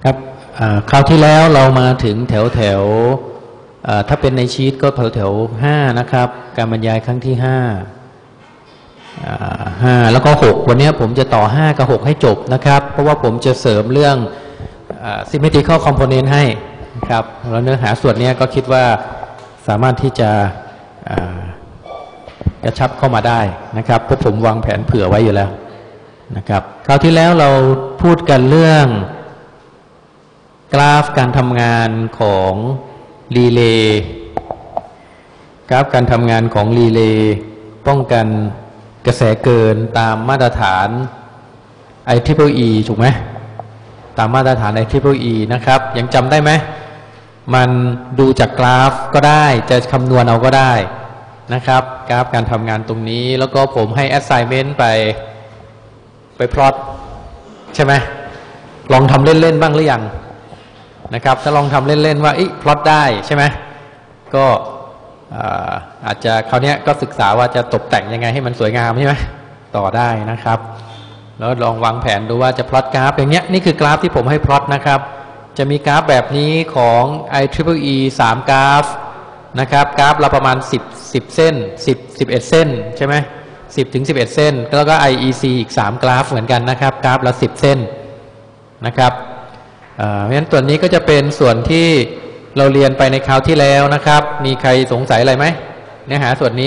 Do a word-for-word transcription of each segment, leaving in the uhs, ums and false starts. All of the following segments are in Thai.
ครับคราวที่แล้วเรามาถึงแถวแถวถ้าเป็นในชีตก็แถวแถวห้านะครับการบรรยายครั้งที่ห้าห้าแล้วก็หกวันนี้ผมจะต่อห้ากับหกให้จบนะครับเพราะว่าผมจะเสริมเรื่อง symmetrical component ให้ครับแล้วเนื้อหาส่วนนี้ก็คิดว่าสามารถที่จะกระชับเข้ามาได้นะครับเพราะผมวางแผนเผื่อไว้อยู่แล้วนะครับคราวที่แล้วเราพูดกันเรื่องกราฟการทำงานของรีเลย์กราฟการทำงานของรีเลย์ป้องกันกระแสเกินตามมาตรฐาน ไอ ทริปเปิลอี ถูกไหมตามมาตรฐาน ไอ ทริปเปิลอี นะครับยังจำได้ไหมมันดูจากกราฟก็ได้จะคำนวณเอาก็ได้นะครับกราฟการทำงานตรงนี้แล้วก็ผมให้ assignment ไปไปพลอตใช่ไหมลองทำเล่นๆบ้างหรือยังนะครับถ้าลองทำเล่นๆว่าอีพลอตได้ใช่ไหมก็อาจจะคราวนี้ก็ศึกษาว่าจะตกแต่งยังไงให้มันสวยงามใช่ไหมต่อได้นะครับแล้วลองวางแผนดูว่าจะพลอตกราฟอย่างเงี้ยนี่คือกราฟที่ผมให้พลอตนะครับจะมีกราฟแบบนี้ของ ไอ ทริปเปิลอี สามกราฟนะครับกราฟเราประมาณสิบ สิบเส้น10 สิบเอ็ดเส้นใช่ไหมสิบถึงสิบเอ็ดเส้นแล้วก็ ไอ อี ซี อีกสามกราฟเหมือนกันนะครับกราฟละสิบเส้นนะครับเพราะฉะนั้นตัวนี้ก็จะเป็นส่วนที่เราเรียนไปในคราวที่แล้วนะครับมีใครสงสัยอะไรไหมเนื้อหาส่วนนี้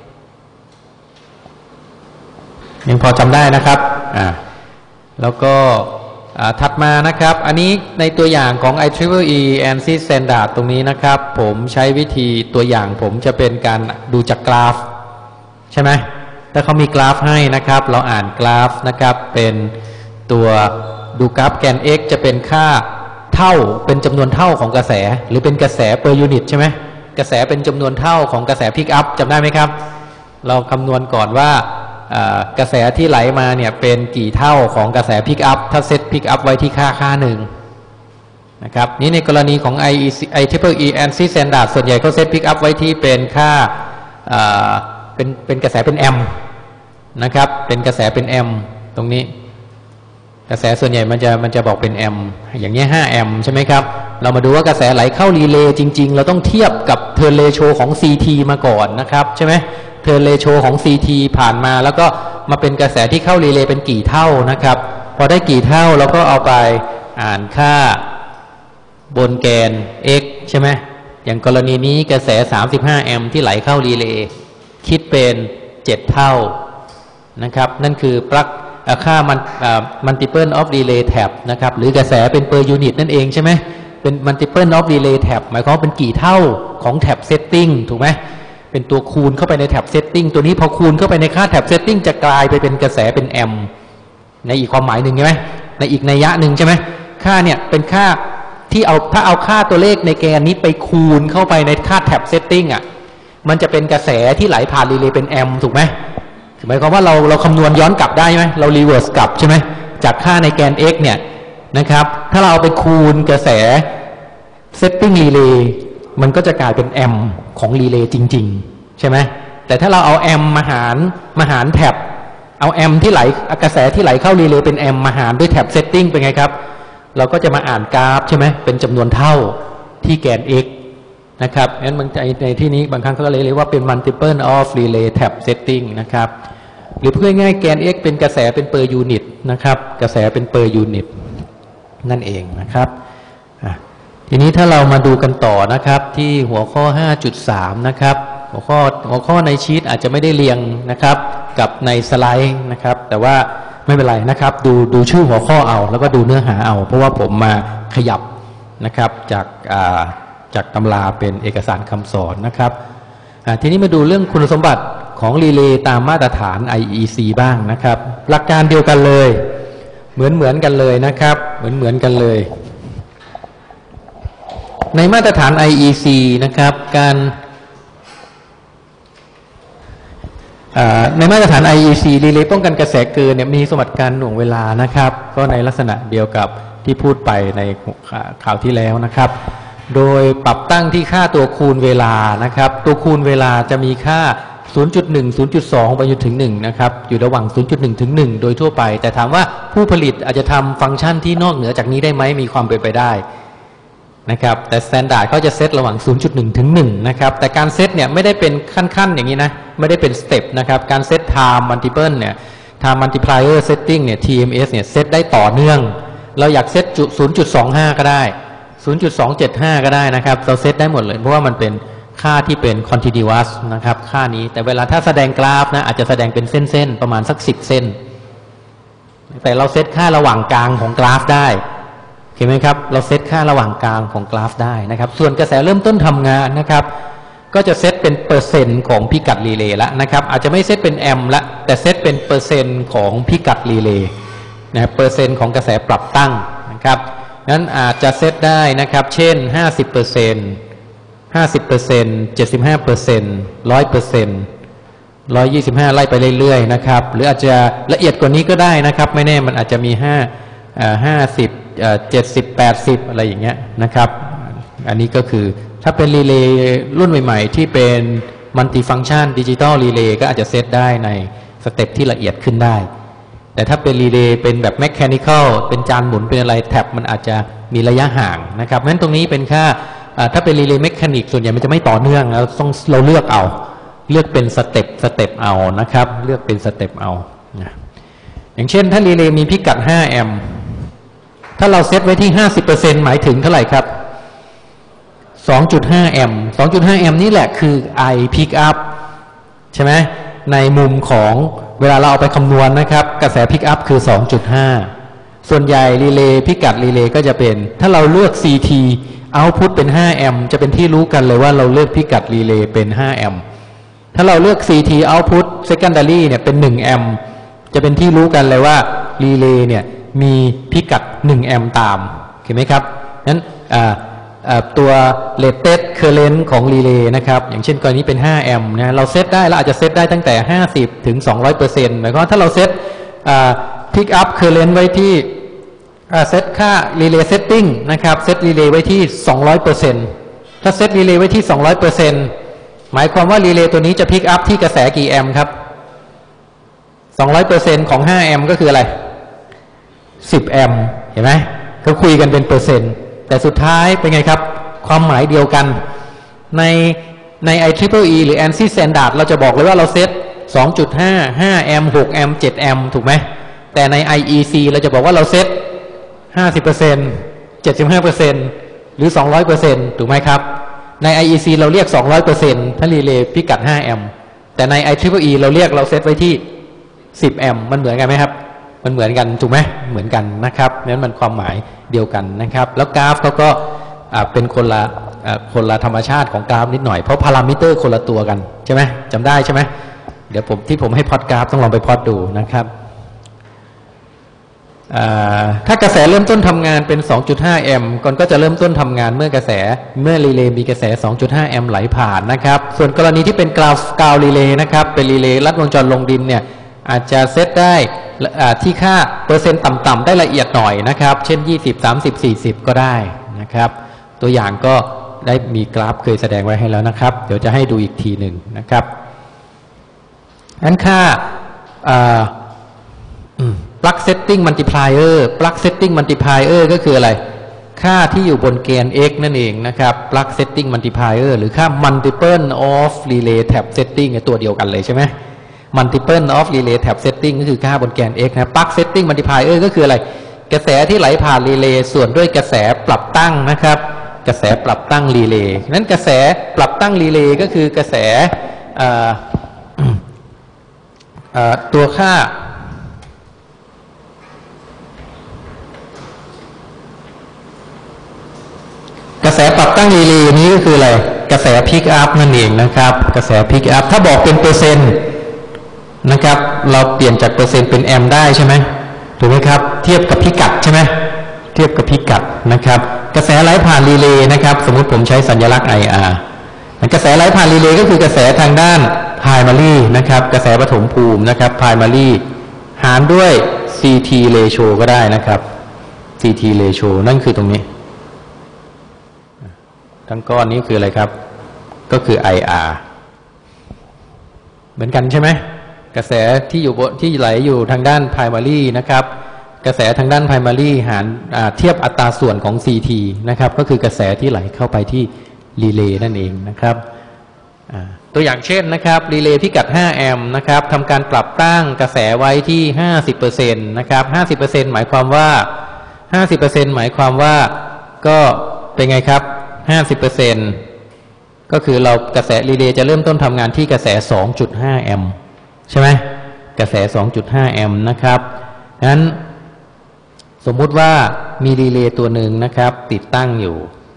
ยังพอจำได้นะครับอ่าแล้วก็ถัดมานะครับอันนี้ในตัวอย่างของ ไอ ทริปเปิลอี แอนซี่ Standard ตรงนี้นะครับผมใช้วิธีตัวอย่างผมจะเป็นการดูจากกราฟใช่ไหมถ้าเขามีกราฟให้นะครับเราอ่านกราฟนะครับเป็นตัวดูกราฟแกน x จะเป็นค่าเท่าเป็นจำนวนเท่าของกระแสหรือเป็นกระแส per unit ใช่ไหมกระแสเป็นจำนวนเท่าของกระแส pick up จำได้ไหมครับเราคำนวณก่อนว่ากระแสที่ไหลมาเนี่ยเป็นกี่เท่าของกระแส pick up ถ้าเซต pick up ไว้ที่ค่าค่าหนึ่งนะครับนี่ในกรณีของ ไอ ทริปเปิลอี แอนซี่ Standard ส่วนใหญ่ก็เซต pick up ไว้ที่เป็นค่าเป็นเป็นกระแสเป็นแอมป์นะครับเป็นกระแสเป็นแอมป์ตรงนี้กระแสส่วนใหญ่มันจะมันจะบอกเป็นแอมป์อย่างนี้ห้าแอมป์ใช่ไหมครับเรามาดูว่ากระแสไหลเข้ารีเลย์จริงๆเราต้องเทียบกับเทิร์นเรโชของ ซี ที มาก่อนนะครับใช่ไหมเทิร์นเรโชของ ซี ที ผ่านมาแล้วก็มาเป็นกระแสที่เข้ารีเลย์เป็นกี่เท่านะครับพอได้กี่เท่าเราก็เอาไปอ่านค่าบนแกน x ใช่ไหมอย่างกรณีนี้กระแสสามสิบห้าแอมป์ที่ไหลเข้ารีเลย์คิดเป็นเจ็ดเท่านะครับนั่นคือปลั๊กค่ามัน multiple of relay tab นะครับหรือกระแสเป็น per unit นั่นเองใช่ไหมเป็น multiple of relay tab หมายความว่าเป็นกี่เท่าของ tab setting ถูกไหมเป็นตัวคูณเข้าไปใน tab setting ตัวนี้พอคูณเข้าไปในค่า tab setting จะกลายไปเป็นกระแสเป็นแอมป์ในอีกความหมายหนึ่งใช่ไหมในอีกนัยยะหนึ่งใช่ไหมค่าเนี่ยเป็นค่าที่เอาถ้าเอาค่าตัวเลขในแกนนี้ไปคูณเข้าไปในค่า tab setting อ่ะมันจะเป็นกระแสที่ไหลผ่านรีเลย์เป็นแอมป์ถูกไหมหมายความว่าเราเราคำนวณย้อนกลับได้ไหมเรารีเวิร์สกลับใช่ไหมจากค่าในแกน x เนี่ยนะครับถ้าเราเอาไปคูณกระแส setting relay มันก็จะกลายเป็นแอมป์ของรีเลย์จริงๆใช่ไหมแต่ถ้าเราเอาแอมป์มาหารมาหารแท็บเอาแอมป์ที่ไหลกระแสที่ไหลเข้ารีเลย์เป็นแอมป์มาหารด้วยแท็บ setting เป็นไงครับเราก็จะมาอ่านกราฟใช่ไหมเป็นจำนวนเท่าที่แกน xนะครับงั้นบางในที่นี้บางครั้งเขาก็เลยเรียกว่าเป็น multiple of relay tab setting นะครับหรือเพื่อง่ายแกน x เป็นกระแสเป็น per unit นะครับกระแสเป็น per unit นั่นเองนะครับทีนี้ถ้าเรามาดูกันต่อนะครับที่หัวข้อ ห้าจุดสาม นะครับหัวข้อหัวข้อในชีทอาจจะไม่ได้เรียงนะครับกับในสไลด์นะครับแต่ว่าไม่เป็นไรนะครับดูดูชื่อหัวข้อเอาแล้วก็ดูเนื้อหาเอาเพราะว่าผมมาขยับนะครับจากจากตำราเป็นเอกสารคำสอนนะครับทีนี้มาดูเรื่องคุณสมบัติของรีเลย์ตามมาตรฐาน ไอ อี ซี บ้างนะครับหลักการเดียวกันเลยเหมือนเหมือนกันเลยนะครับเหมือนเหมือนกันเลยในมาตรฐาน ไอ อี ซี นะครับการในมาตรฐาน ไอ อี ซี รีเลย์ป้องกันกระแสเกินเนี่ยมีสมบัติการหน่วงเวลานะครับก็ในลักษณะเดียวกับที่พูดไปในข่าวที่แล้วนะครับโดยปรับตั้งที่ค่าตัวคูณเวลานะครับตัวคูณเวลาจะมีค่าศูนย์จุดหนึ่ง ศูนย์จุดสอง ไปจนถึงหนึ่งนะครับอยู่ระหว่าง ศูนย์จุดหนึ่ง ถึงหนึ่งโดยทั่วไปแต่ถามว่าผู้ผลิตอาจจะทำฟังก์ชันที่นอกเหนือจากนี้ได้ไหมมีความเป็นไปได้นะครับแต่ Standard เขาจะเซตระหว่าง ศูนย์จุดหนึ่ง ถึงหนึ่งนะครับแต่การเซตเนี่ยไม่ได้เป็นขั้นๆอย่างนี้นะไม่ได้เป็นสเต็ปนะครับการเซต Time Multiple เนี่ย Time Multiplier Setting เนี่ย ที เอ็ม เอส เนี่ยเซตได้ต่อเนื่องเราอยากเซต ศูนย์จุดสองห้า ก็ได้ ศูนย์จุดสองเจ็ดห้า ก็ได้นะครับเราเซตได้หมดเลยเพราะว่ามันเป็นค่าที่เป็น continuous นะครับค่านี้แต่เวลาถ้าแสดงกราฟนะอาจจะแสดงเป็นเส้นๆประมาณสักสิบเส้นแต่เราเซตค่าระหว่างกลางของกราฟได้เห็นไหมครับเราเซตค่าระหว่างกลางของกราฟได้นะครับส่วนกระแสเริ่มต้นทำงานนะครับก็จะเซตเป็นเปอร์เซ็นต์ของพิกัดรีเลย์ละนะครับอาจจะไม่เซตเป็นแอมป์ละแต่เซตเป็นเปอร์เซ็นต์ของพิกัดรีเลย์นะเปอร์เซ็นต์ของกระแสปรับตั้งนะครับนั้นอาจจะเซตได้นะครับเช่น ห้าสิบเปอร์เซ็นต์ ห้าสิบเปอร์เซ็นต์ เจ็ดสิบห้าเปอร์เซ็นต์ หนึ่งร้อยเปอร์เซ็นต์ หนึ่งร้อยยี่สิบห้าไล่ไปเรื่อยๆนะครับหรืออาจจะละเอียดกว่านี้ก็ได้นะครับไม่แน่มันอาจจะมีห้าอ่าห้าสิบเอ่อเจ็ดสิบ แปดสิบอะไรอย่างเงี้ยนะครับอันนี้ก็คือถ้าเป็นรีเลย์รุ่นใหม่ๆที่เป็นมัลติฟังก์ชันดิจิตอลรีเลย์ก็อาจจะเซตได้ในสเต็ปที่ละเอียดขึ้นได้แต่ถ้าเป็นรีเลย์เป็นแบบแมคแคนิคอลเป็นจานหมุนเป็นอะไรแท็บมันอาจจะมีระยะห่างนะครับงั้นตรงนี้เป็นค่าถ้าเป็นรีเลย์เมคานิกส่วนใหญ่มันจะไม่ต่อเนื่องเราต้องเราเลือกเอาเลือกเป็นสเต็ปสเต็ปเอานะครับเลือกเป็นสเต็ปเอาอย่างเช่นถ้ารีเลย์มีพิกัดห้าแอมป์ถ้าเราเซตไว้ที่ ห้าสิบเปอร์เซ็นต์ หมายถึงเท่าไหร่ครับ สองจุดห้า แอมป์ สองจุดห้า แอมป์นี่แหละคือ I pick up ใช่ไหมในมุมของเวลาเราเอาไปคำนวณนะครับกระแส pick up คือ สองจุดห้า ส่วนใหญ่รีเลย์พิกัดรีเลย์ก็จะเป็นถ้าเราเลือก ซี ที output เป็นห้าแอมป์จะเป็นที่รู้กันเลยว่าเราเลือกพิกัดรีเลย์เป็นห้าแอมป์ถ้าเราเลือก ซี ที output secondary เนี่ยเป็นหนึ่งแอมป์จะเป็นที่รู้กันเลยว่ารีเลย์เนี่ยมีพิกัดหนึ่งแอมป์ตามเห็นไหมครับนั้นตัว rated current ของรีเลย์นะครับอย่างเช่นกรณีเป็นห้าแอมป์นะเราเซตได้เราอาจจะเซตได้ตั้งแต่ห้าสิบถึง สองร้อยเปอร์เซ็นต์ หมายความว่าถ้าเราเซต pick up current ไว้ที่เซตค่า relay setting นะครับเซต relay ไว้ที่ สองร้อยเปอร์เซ็นต์ ถ้าเซต relay ไว้ที่ สองร้อยเปอร์เซ็นต์ หมายความว่า relay ตัวนี้จะ pick up ที่กระแสกี่แอมป์ครับ สองร้อยเปอร์เซ็นต์ ของห้าแอมป์ก็คืออะไรสิบแอมป์เห็นไหมเขาคุยกันเป็นเปอร์เซ็นต์แต่สุดท้ายเป็นไงครับความหมายเดียวกันในใน ไอ ทริปเปิลอี หรือ แอน ซี Standard เราจะบอกเลยว่าเราเซต สองจุดห้า ห้าแอมป์ หกแอมป์ เจ็ดแอมป์ถูกไหมแต่ใน ไอ อี ซี เราจะบอกว่าเราเซต ห้าสิบเปอร์เซ็นต์ เจ็ดสิบห้าเปอร์เซ็นต์ หรือ สองร้อยเปอร์เซ็นต์ ถูกไหมครับใน ไอ อี ซี เราเรียก สองร้อยเปอร์เซ็นต์ ถ้ารีเลย์พิกัดห้าแอมป์แต่ใน ไอ ทริปเปิลอี เราเรียกเราเซตไว้ที่สิบแอมป์มันเหมือนกันไหมครับมันเหมือนกันถูกไหมเหมือนกันนะครับนั้นมันความหมายเดียวกันนะครับแล้วกราฟเขาก็เป็นคนละคนละธรรมชาติของกราฟนิดหน่อยเพราะพารามิเตอร์คนละตัวกันใช่ไหมจำได้ใช่ไหมเดี๋ยวผมที่ผมให้พอดกราฟต้องลองไปพอดดูนะครับถ้ากระแสเริ่มต้นทำงานเป็น สองจุดห้า แอมป์ก่อนก็จะเริ่มต้นทำงานเมื่อกระแสเมื่อรีเลย์มีกระแส สองจุดห้า แอมป์ไหลผ่านนะครับส่วนกรณีที่เป็นกราวกาวรีเลย์นะครับเป็นรีเลย์ลัดวงจรลงดินเนี่ยอาจจะเซตได้ที่ค่าเปอร์เซ็นต์ต่ำๆได้ละเอียดหน่อยนะครับเช่นยี่สิบ สามสิบ สี่สิบก็ได้นะครับตัวอย่างก็ได้มีกราฟเคยแสดงไว้ให้แล้วนะครับเดี๋ยวจะให้ดูอีกทีหนึ่งนะครับนั้นค่า plug setting multiplier plug setting multiplier ก็คืออะไรค่าที่อยู่บนเกณฑ์ x นั่นเองนะครับ plug setting multiplier หรือค่า multiple of relay tab setting ตัวเดียวกันเลยใช่ไหม multiple of relay tab setting ก็คือค่าบนแกน x นะ plug setting multiplier ก็คืออะไรกระแสที่ไหลผ่านรีเลย์ส่วนด้วยกระแสปรับตั้งนะครับกระแสปรับตั้งรีเลย์นั้นกระแสปรับตั้งรีเลย์ก็คือกระแสตัวค่ากระแสปรับตั้งรีเลย์นี้ก็คืออะไรกระแสพิกอัพนั่นเองนะครับกระแสพิกอัพถ้าบอกเป็นเปอร์เซ็นต์นะครับเราเปลี่ยนจากเปอร์เซ็นต์เป็นแอมป์ได้ใช่ไหมถูกไหมครับเทียบกับพิกัดใช่ไหมเทียบกับพิกัดนะครับกระแสไหลผ่านรีเลย์นะครับสมมุติผมใช้สัญลักษณ์ ไอ อาร์ กระแสไหลผ่านรีเลย์ก็คือกระแสทางด้าน primary นะครับกระแสปฐมภูมินะครับ primary หารด้วย ซี ที ratio ก็ได้นะครับ ซี ที ratio นั่นคือตรงนี้ทั้งก้อนนี้คืออะไรครับก็คือ ไอ อาร์เหมือนกันใช่ไหมกระแสที่อยู่ที่ไหลอยู่ทางด้าน primary นะครับกระแสทางด้าน primary หารเทียบอัตราส่วนของ ซี ที นะครับก็คือกระแสที่ไหลเข้าไปที่รีเลย์นั่นเองนะครับตัวอย่างเช่นนะครับรีเลย์พิกัดห้าแอมป์นะครับทำการปรับตั้งกระแสไว้ที่ ห้าสิบเปอร์เซ็นต์ นะครับ ห้าสิบเปอร์เซ็นต์ หมายความว่า ห้าสิบเปอร์เซ็นต์ หมายความว่าก็เป็นไงครับ ห้าสิบเปอร์เซ็นต์ ก็คือเรากระแสรีเลย์จะเริ่มต้นทำงานที่กระแส สองจุดห้า แอมป์ใช่ไหมกระแส สองจุดห้า แอมป์นะครับงั้นสมมุติว่ามีรีเลย์ตัวหนึ่งนะครับติดตั้งอยู่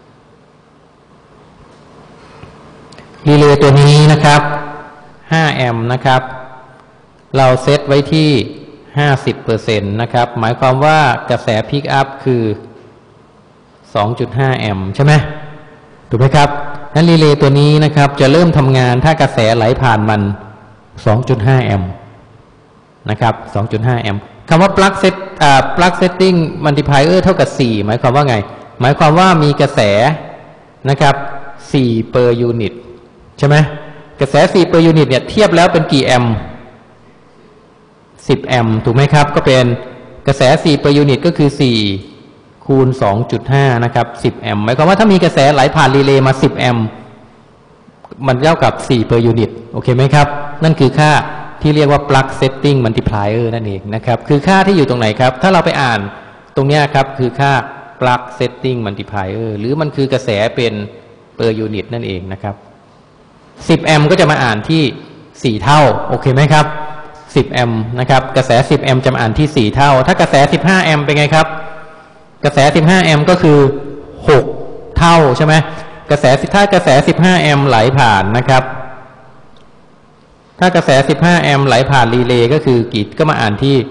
รีเลย์ตัวนี้นะครับห้าแอมป์นะครับเราเซตไว้ที่ ห้าสิบเปอร์เซ็นต์ นะครับหมายความว่ากระแสพิกอัพคือ สองจุดห้า แอมป์ใช่ไหมถูกไหมครับนั้นรีเลย์ตัวนี้นะครับจะเริ่มทำงานถ้ากระแสไหลผ่านมัน สองจุดห้า แอมป์นะครับ สองจุดห้า แอมป์คำว่า plug set อ่า plug setting multiplier เท่ากับสี่หมายความว่าไงหมายความว่ามีกระแสนะครับสี่ per unit ใช่ไหมกระแสสี่ per unit เนี่ยเทียบแล้วเป็นกี่แอมป์สิบแอมป์ถูกไหมครับก็เป็นกระแสสี่ per unit ก็คือสี่คูณ สองจุดห้า นะครับสิบแอมป์หมายความว่าถ้ามีกระแสไหลผ่านรีเลย์มาสิบแอมป์มันเท่ากับสี่ per unit โอเคไหมครับนั่นคือค่าที่เรียกว่า plug setting multiplier นั่นเองนะครับคือค่าที่อยู่ตรงไหนครับถ้าเราไปอ่านตรงนี้ครับคือค่า plug setting multiplier หรือมันคือกระแสเป็น per unit นั่นเองนะครับสิบแอมป์ก็จะมาอ่านที่สี่เท่าโอเคไหมครับสิบแอมป์นะครับกระแสสิบแอมป์จะมาอ่านที่สี่เท่าถ้ากระแสสิบห้าแอมป์เป็นไงครับกระแสสิบห้าแอมป์ก็คือหกเท่าใช่ไหมกระแสถ้ากระแสสิบห้าแอมป์ไหลผ่านนะครับถ้ากระแสสิบห้าแอมป์ไหลผ่านรีเลย์ก็คือกี่ก็มาอ่านที่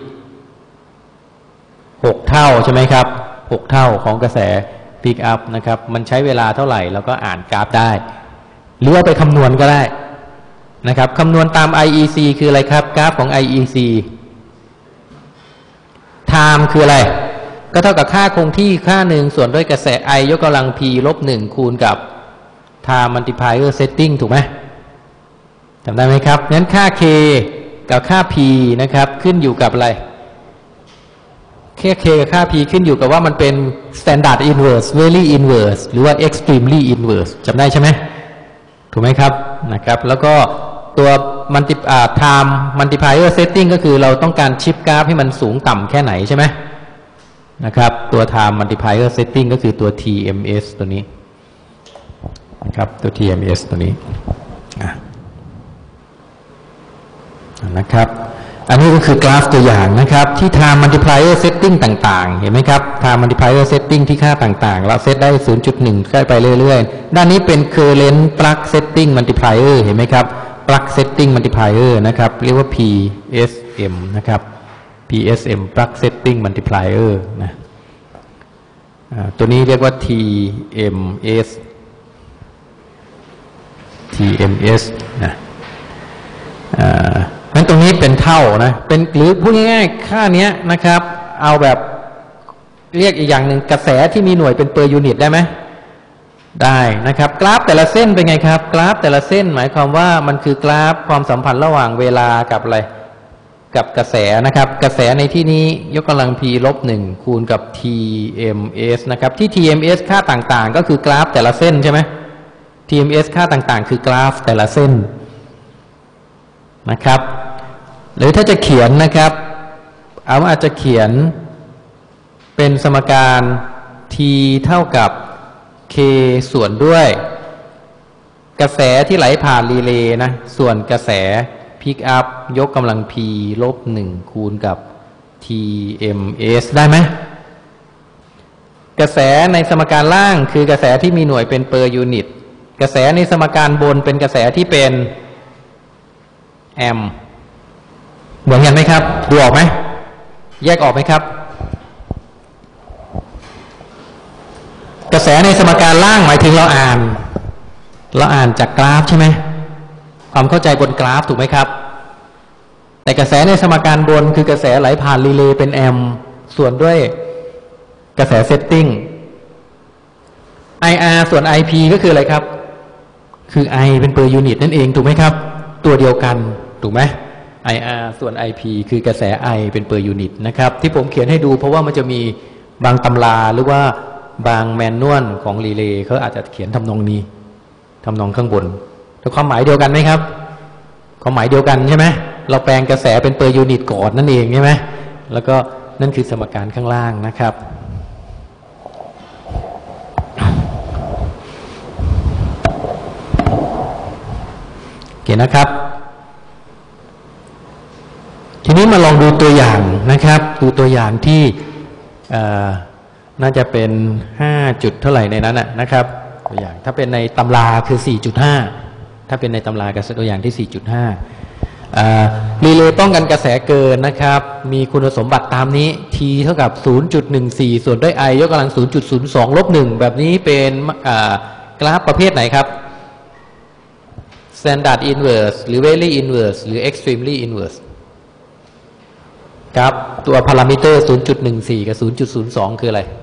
หกเท่าใช่ไหมครับหกเท่าของกระแสพิกอัพนะครับมันใช้เวลาเท่าไหร่แล้วก็อ่านกราฟได้หรือว่าไปคำนวณก็ได้นะครับคำนวณตาม ไอ อี ซี คืออะไรครับกราฟของ ไอ อี ซี time คืออะไรก็เท่ากับค่าคงที่ค่าหนึ่งส่วนด้วยกระแส I ยกกำลัง p ลบหนึ่งคูณกับ time multiplier setting ถูกไหมจำได้ไหมครับงั้นค่า k กับค่า p นะครับขึ้นอยู่กับอะไรแค่ k กับค่า p ขึ้นอยู่กับว่ามันเป็น standard inverse very inverse หรือว่า extremely inverse จำได้ใช่ไหมถูกไหมครับนะครับแล้วก็ตัว multi อ่า time multiplier setting ก็คือเราต้องการชิปกราฟให้มันสูงต่ำแค่ไหนใช่ไหมนะครับตัว time multiplier setting ก็คือตัว ที เอ็ม เอส ตัวนี้นะครับตัว ที เอ็ม เอส ตัวนี้นะครับอันนี้ก็คือกราฟตัวอย่างนะครับที่ time multiplier setting ต่างๆเห็นไหมครับ time multiplier setting ที่ค่าต่างๆเราเซตได้ ศูนย์จุดหนึ่ง ใกล้ไปเรื่อยๆด้านนี้เป็น current plug setting multiplier เห็นไหมครับ plug setting multiplier นะครับเรียกว่า พี เอส เอ็ม นะครับ พี เอส เอ็ม plug setting multiplier นะตัวนี้เรียกว่า ที เอ็ม เอส ที เอ็ม เอส นะงั้นตรงนี้เป็นเท่านะเป็นหรือพูดง่ายๆค่านี้นะครับเอาแบบเรียกอีกอย่างหนึ่งกระแสที่มีหน่วยเป็น per unit ได้ไหมได้นะครับกราฟแต่ละเส้นเป็นไงครับกราฟแต่ละเส้นหมายความว่ามันคือกราฟความสัมพันธ์ระหว่างเวลากับอะไรกับกระแสนะครับกระแสในที่นี้ยกกำลัง p ลบหนึ่งคูณกับ ที เอ็ม เอส นะครับที่ ที เอ็ม เอส ค่าต่างๆก็คือกราฟแต่ละเส้นใช่ไหม ที เอ็ม เอส ค่าต่างๆคือกราฟแต่ละเส้นนะครับหรือถ้าจะเขียนนะครับเอาอาจจะเขียนเป็นสมการ t เท่ากับ k ส่วนด้วยกระแสที่ไหลผ่านรีเลย์นะส่วนกระแสพิกอัพยกกำลัง p ลบหนึ่งคูณกับ ที เอ็ม เอส ได้ไหมกระแสในสมการล่างคือกระแสที่มีหน่วยเป็น per unit กระแสในสมการบนเป็นกระแสที่เป็นแอมป์เหมือนกันไหมครับดูออกไหมแยกออกไหมครับกระแสในสมการล่างหมายถึงเราอ่านเราอ่านจากกราฟใช่ไหมความเข้าใจบนกราฟถูกไหมครับแต่กระแสในสมการบนคือกระแสไหลผ่านรีเลย์เป็นแอมป์ส่วนด้วยกระแสเซตติ้ง ไอ อาร์ ส่วน ไอ พี ก็คืออะไรครับคือ I เป็น per unit นั่นเองถูกไหมครับตัวเดียวกันถูกไหม ไอ อาร์ ส่วน ไอ พี คือกระแส I เป็น per unit นะครับที่ผมเขียนให้ดูเพราะว่ามันจะมีบางตำราหรือว่าบางแมนนวลของรีเลย์เขาอาจจะเขียนทำนองนี้ทำนองข้างบนแต่ความหมายเดียวกันไหมครับความหมายเดียวกันใช่ไหมเราแปลงกระแสเป็น per unit ก่อนนั่นเองใช่ไหมแล้วก็นั่นคือสมการข้างล่างนะครับโอเคนะครับทีนี้มาลองดูตัวอย่างนะครับดูตัวอย่างที่น่าจะเป็นห้าจุดเท่าไหร่ในนั้นนะครับตัวอย่างถ้าเป็นในตำราคือ สี่จุดห้า ถ้าเป็นในตำรากับตัวอย่างที่ สี่จุดห้า รีเลย์ป้องกันกระแสเกินนะครับมีคุณสมบัติตามนี้ T เท่ากับ ศูนย์จุดหนึ่งสี่ ส่วนด้วย I ยกกำลัง ศูนย์จุดศูนย์สอง ลบหนึ่งแบบนี้เป็นกราฟประเภทไหนครับ Standard Inverse หรือ Very Inverse หรือ Extremely Inverse ครับตัวพารามิเตอร์ ศูนย์จุดหนึ่งสี่ กับ ศูนย์จุดศูนย์สอง คืออะไร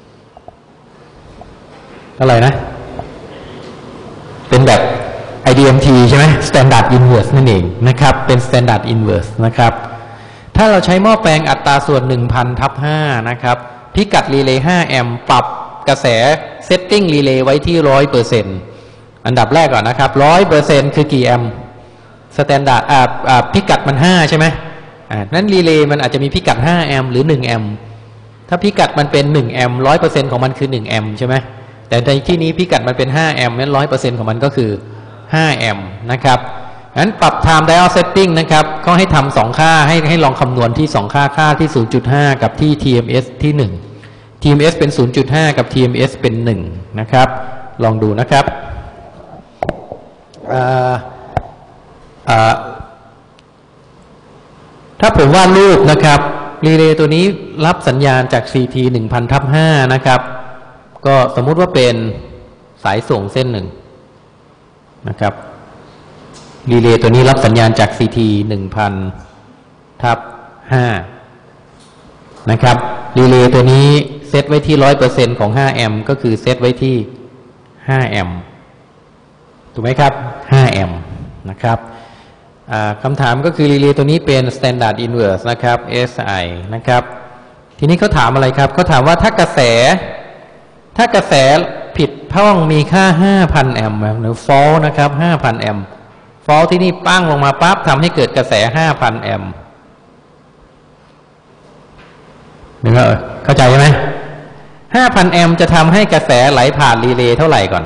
อะไรนะเป็นแบบ ไอ ดี เอ็ม ที ใช่ไหม Standard Inverse นั่นเองนะครับเป็น Standard Inverse นะครับถ้าเราใช้หม้อแปลงอัตราส่วน หนึ่งพัน ทับ ห้า นะครับพิกัดรีเลย์ ห้า แอมป์ปรับกระแส Setting รีเลย์ไว้ที่ หนึ่งร้อยเปอร์เซ็นต์ อันดับแรกก่อนนะครับ หนึ่งร้อยเปอร์เซ็นต์ คือกี่แอมป์ Standard อ่าอ่าพิกัดมัน ห้า ใช่ไหมอ่านั้นรีเลย์มันอาจจะมีพิกัด ห้า แอมป์หรือ หนึ่ง แอมป์ถ้าพิกัดมันเป็น หนึ่ง แอมป์ หนึ่งร้อยเปอร์เซ็นต์ ของมันคือ หนึ่ง แอมป์ใช่ไหมแต่ในที่นี้พิกัดมันเป็น ห้า แอมป์นั้น หนึ่งร้อยเปอร์เซ็นต์ ของมันก็คือ ห้า แอมป์นะครับงั้นปรับ time diode setting นะครับเขาให้ทำสองค่าให้ให้ลองคำนวณที่สองค่าค่าที่ ศูนย์จุดห้า กับที่ ที เอ็ม เอส ที่ หนึ่ง ที เอ็ม เอส เป็น ศูนย์จุดห้า กับ ที เอ็ม เอส เป็น หนึ่ง นะครับลองดูนะครับถ้าผมวาดรูปนะครับรีเลย์ตัวนี้รับสัญญาณจาก ซี ที หนึ่งพัน ทับ ห้า นะครับก็สมมุติว่าเป็นสายส่งเส้นหนึ่งนะครับรีเลย์ตัวนี้รับสัญญาณจาก ซี ที หนึ่งพัน ทับ ห้า นะครับรีเลย์ตัวนี้เซตไว้ที่ หนึ่งร้อยเปอร์เซ็นต์ ของ ห้า แอมป์ก็คือเซตไว้ที่ ห้า แอมป์ถูกไหมครับ ห้า แอมป์นะครับคำถามก็คือรีเลย์ตัวนี้เป็น Standard Inverse นะครับ เอส ไอ นะครับทีนี้เขาถามอะไรครับเขาถามว่าถ้ากระแสถ้ากระแสผิดพ่องมีค่า ห้าพัน แอมป์หรือ fault นะครับ ห้าพัน แอมป์ fault ที่นี่ปั้งลงมาปั๊บทำให้เกิดกระแส ห้าพัน แอมป์นึกว่าเข้าใจไหม ห้าพัน แอมป์จะทำให้กระแสไหลผ่านรีเลย์เท่าไหร่ก่อน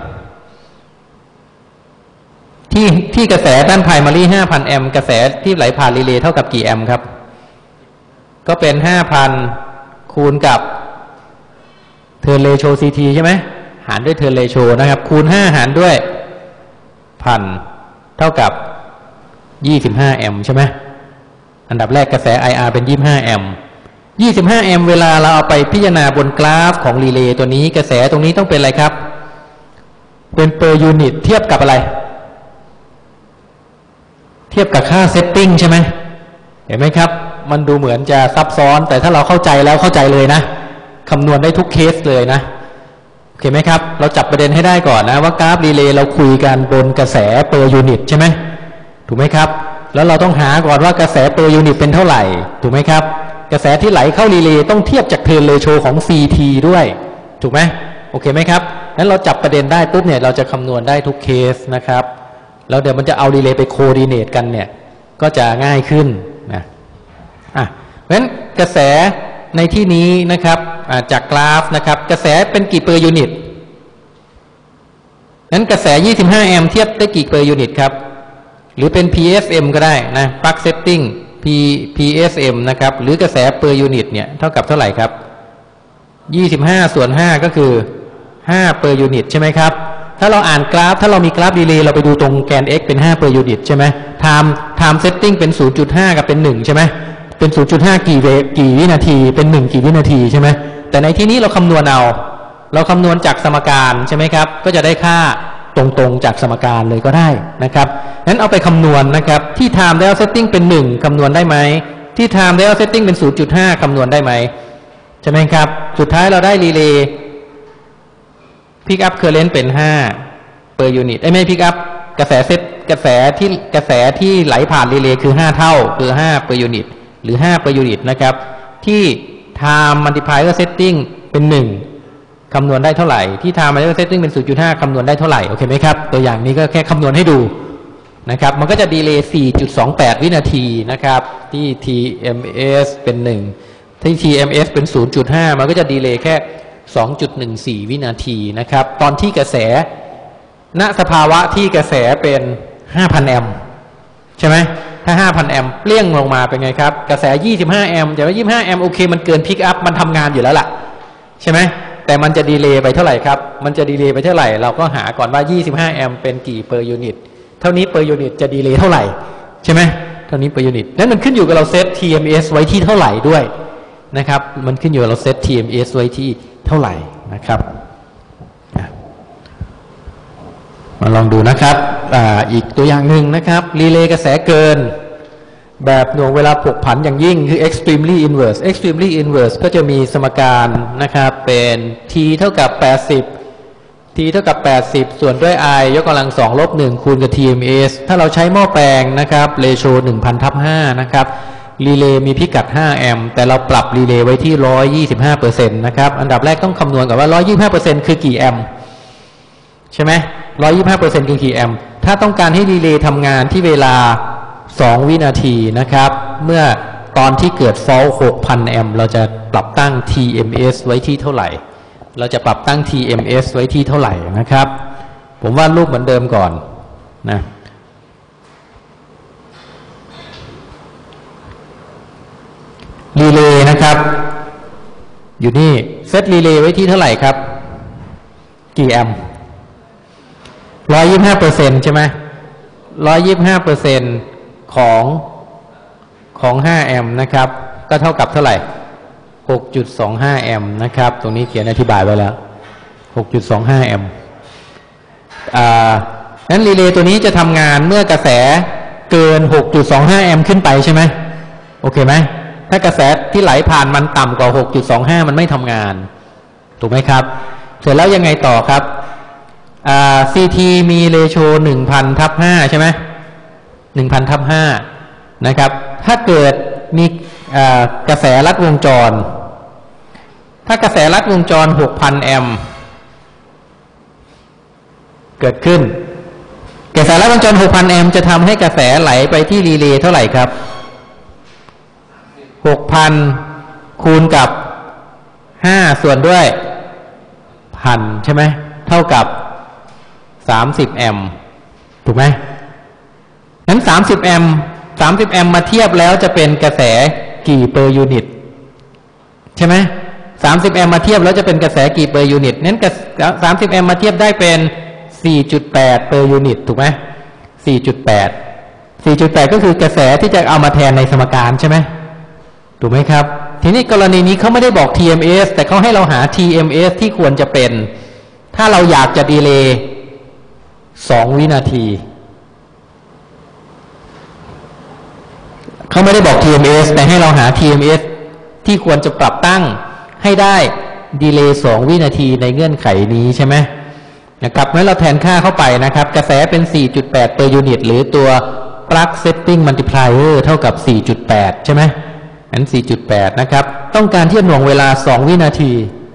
ที่ที่กระแสด้าน primary ห้าพัน แอมป์กระแสที่ไหลผ่านรีเลย์เท่ากับกี่แอมป์ครับก็เป็น ห้าพัน คูณกับเทอร์เรโช ซี ที ใช่ไหมหารด้วยเทอร์เรโชนะครับคูณห้าหารด้วยพันเท่ากับยี่สิบห้าแอมป์ใช่ไหมอันดับแรกกระแส ไอ อาร์ เป็นยี่สิบห้าแอมป์ยี่สิบห้าแอมป์เวลาเราเอาไปพิจารณาบนกราฟของรีเลย์ตัวนี้กระแสตรงนี้ต้องเป็นอะไรครับเป็น per unit เทียบกับอะไรเทียบกับค่า setting ใช่ไหมเห็นไหมครับมันดูเหมือนจะซับซ้อนแต่ถ้าเราเข้าใจแล้วเข้าใจเลยนะคำนวณได้ทุกเคสเลยนะโอเคไหมครับเราจับประเด็นให้ได้ก่อนนะว่ากราฟรีเลย์เราคุยกันบนกระแส per unit ใช่ไหมถูกไหมครับแล้วเราต้องหาก่อนว่ากระแส per unit เป็นเท่าไหร่ถูกไหมครับกระแสที่ไหลเข้ารีเลย์ต้องเทียบจากเทอร์เรโชของ ซี ที ด้วยถูกไหมโอเคไหมครับนั้นเราจับประเด็นได้ปุ๊บเนี่ยเราจะคำนวณได้ทุกเคสนะครับแล้วเดี๋ยวมันจะเอารีเลย์ไปโคดิเนตกันเนี่ยก็จะง่ายขึ้นนะอ่ะเพราะฉะนั้นกระแสในที่นี้นะครับจากกราฟนะครับกระแสเป็นกี่เปอร์ยูนิตนั้นกระแสยี่สิบห้าแอมป์เทียบได้กี่เปอร์ยูนิตครับหรือเป็น พี เอส เอ็ม ก็ได้นะ Plug Setting P พี เอส เอ็ม นะครับหรือกระแสเปอร์ยูนิตเนี่ยเท่ากับเท่าไหร่ครับยี่สิบห้าส่วนห้าก็คือห้าเปอร์ยูนิตใช่ไหมครับถ้าเราอ่านกราฟถ้าเรามีกราฟดีเลย์เราไปดูตรงแกน x เป็นห้าเปอร์ยูนิตใช่ไหม time time setting เป็น ศูนย์จุดห้า กับเป็นหนึ่งใช่ไหมเป็น ศูนย์จุดห้า กี่เวกี่วินาทีเป็นหนึ่งกี่วินาทีใช่ไหมแต่ในที่นี้เราคำนวณเอาเราคำนวณจากสมการใช่ไหมครับก็จะได้ค่าตรงๆจากสมการเลยก็ได้นะครับงั้นเอาไปคำนวณนะครับที่ time diode setting เป็นหนึ่งคำนวณได้ไหมที่ time diode setting เป็น ศูนย์จุดห้า คำนวณได้ไหมใช่ไหมครับสุดท้ายเราได้รีเลย์pick up current เป็นห้า per unit ไอ้ไม่ pick up กระแสเซตกระแสที่กระแสที่ไหลผ่านรีเลย์คือห้าเท่าคือห้า per unit หรือห้า per unit นะครับที่ time multiplier setting เป็นหนึ่งคำนวณได้เท่าไหร่ที่ time multiplier setting เป็น ศูนย์จุดห้า คำนวณได้เท่าไหร่โอเคไหมครับตัวอย่างนี้ก็แค่คำนวณให้ดูนะครับมันก็จะดีเลย์ สี่จุดสองแปด วินาทีนะครับที่ ที เอ็ม เอส เป็นหนึ่งที่ ที เอ็ม เอส เป็น ศูนย์จุดห้า มันก็จะดีเลย์แค่ สองจุดหนึ่งสี่ วินาทีนะครับตอนที่กระแสณสภาวะที่กระแสเป็น ห้าพัน แอมป์ใช่ไหมถ้า ห้าพัน แอมป์เปลี่ยงลงมาเป็นไงครับกระแส ยี่สิบห้า แอมป์แต่ว่า ยี่สิบห้า แอมป์โอเคมันเกินพิกอัพมันทำงานอยู่แล้วล่ะใช่ไหมแต่มันจะดีเลย์ไปเท่าไหร่ครับมันจะดีเลย์ไปเท่าไหร่เราก็หาก่อนว่า ยี่สิบห้า แอมป์เป็นกี่ per unit เท่านี้ per unit จะดีเลย์เท่าไหร่ใช่ไหมเท่านี้ per unit นั่นมันขึ้นอยู่กับเราเซต ที เอ็ม เอส ไว้ที่เท่าไหร่ด้วยนะครับมันขึ้นอยู่กับเราเซต ที เอ็ม เอส ไว้ที่เท่าไหร่นะครับมาลองดูนะครับอ่าอีกตัวอย่างหนึ่งนะครับรีเลย์กระแสเกินแบบหน่วงเวลาผกผันอย่างยิ่งคือ extremely inverse extremely inverse ก็จะมีสมการนะครับเป็น t เท่ากับแปดสิบ t เท่ากับแปดสิบส่วนด้วย i ยกกำลังสองลบหนึ่งคูณกับ ที เอ็ม เอส ถ้าเราใช้หม้อแปลงนะครับเรโช หนึ่งพัน ทับ ห้านะครับรีเลย์มีพิกัดห้าแอมป์แต่เราปรับรีเลย์ไว้ที่ หนึ่งร้อยยี่สิบห้าเปอร์เซ็นต์ นะครับอันดับแรกต้องคำนวณก่อนว่า หนึ่งร้อยยี่สิบห้าเปอร์เซ็นต์ คือกี่แอมป์ใช่ไหม หนึ่งร้อยยี่สิบห้าเปอร์เซ็นต์ คือกี่แอมป์ถ้าต้องการให้รีเลย์ทำงานที่เวลาสองวินาทีนะครับเมื่อตอนที่เกิดฟอลต์ หกพัน แอมป์เราจะปรับตั้ง ที เอ็ม เอส ไว้ที่เท่าไหร่เราจะปรับตั้ง ที เอ็ม เอส ไว้ที่เท่าไหร่นะครับผมวาดรูปเหมือนเดิมก่อนนะรีเลย์นะครับอยู่นี่เซตรีเลย์ไว้ที่เท่าไหร่ครับกี่แอมป์ หนึ่งร้อยยี่สิบห้าเปอร์เซ็นต์ ใช่ไหม หนึ่งร้อยยี่สิบห้าเปอร์เซ็นต์ ของของห้าแอมป์นะครับก็เท่ากับเท่าไหร่ หกจุดสองห้า แอมป์นะครับตรงนี้เขียนอธิบายไว้แล้ว หกจุดสองห้า แอมป์อ่านั้นรีเลย์ตัวนี้จะทำงานเมื่อกระแสเกิน หกจุดสองห้า แอมป์ขึ้นไปใช่ไหมโอเคไหมถ้ากระแสที่ไหลผ่านมันต่ำกว่า หกจุดสองห้า มันไม่ทำงานถูกไหมครับเสร็จแล้วยังไงต่อครับอ่า ซี ที มีเรโช หนึ่งพัน ทับ ห้า ใช่ไหม หนึ่งพัน ทับ ห้า นะครับถ้าเกิดมีอ่ากระแสลัดวงจรถ้ากระแสลัดวงจร หกพัน แอมป์เกิดขึ้นกระแสลัดวงจร หกพัน แอมป์จะทำให้กระแสไหลไปที่รีเลย์เท่าไหร่ครับ หกพัน คูณกับห้าส่วนด้วยพันใช่ไหมเท่ากับสามสิบแอมป์ถูกไหมนั้นสามสิบแอมป์สามสิบแอมป์มาเทียบแล้วจะเป็นกระแสกี่ per unit ใช่ไหมสามสิบแอมป์มาเทียบแล้วจะเป็นกระแสกี่ per unit นั้นสามสิบแอมป์มาเทียบได้เป็น สี่จุดแปด per unit ถูกไหม สี่จุดแปด สี่จุดแปด ก็คือกระแสที่จะเอามาแทนในสมการใช่ไหมถูกไหมครับทีนี้กรณีนี้เขาไม่ได้บอก ที เอ็ม เอส แต่เขาให้เราหา ที เอ็ม เอส ที่ควรจะเป็นถ้าเราอยากจะดีเลย์สองวินาทีเขาไม่ได้บอก ที เอ็ม เอส แต่ให้เราหา ที เอ็ม เอส ที่ควรจะปรับตั้งให้ได้ดีเลย์สองวินาทีในเงื่อนไขนี้ใช่ไหมนะครับเมื่อเราแทนค่าเข้าไปนะครับกระแสเป็น สี่จุดแปด per unit หรือตัว plug setting multiplier เท่ากับ สี่จุดแปด ใช่ไหมงั้น สี่จุดแปด นะครับต้องการที่จะหน่วงเวลาสองวินาที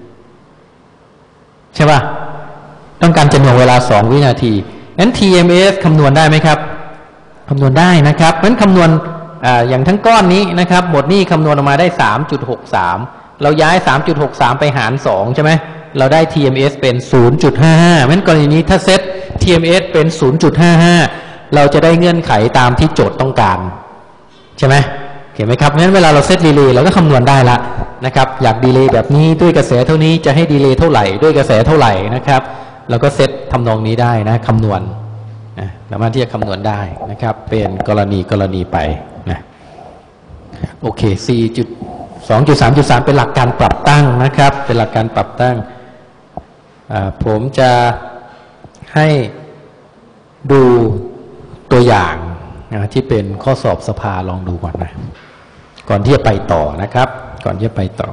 ใช่ป่ะต้องการจะหน่วงเวลาสองวินาทีงั้น ที เอ็ม เอส คำนวณได้ไหมครับคำนวณได้นะครับงั้นคำนวณ อ่าอย่างทั้งก้อนนี้นะครับหมดนี้คำนวณออกมาได้ สามจุดหกสาม เราย้าย สามจุดหกสาม ไปหารสองใช่ไหมเราได้ ที เอ็ม เอส เป็น ศูนย์จุดห้าห้า งั้นกรณีนี้ถ้าเซต ที เอ็ม เอส เป็น ศูนย์จุดห้าห้า เราจะได้เงื่อนไขตามที่โจทย์ต้องการใช่ไหมเห็นไหมครับงั้นเวลาเราเซตดีเลย์เราก็คำนวณได้ละนะครับอยากดีเลย์แบบนี้ด้วยกระแสเท่านี้จะให้ดีเลย์เท่าไหร่ด้วยกระแสเท่าไหร่นะครับเราก็เซตทำนองนี้ได้นะคำนวณนะสามารถที่จะคำนวณได้นะครับเป็นกรณีกรณีไปนะโอเค สี่จุดสองจุดสามจุดสาม เป็นหลักการปรับตั้งนะครับเป็นหลักการปรับตั้งผมจะให้ดูตัวอย่างนะที่เป็นข้อสอบสภาลองดูก่อนนะก่อนที่จะไปต่อนะครับก่อนที่จะไปต่อ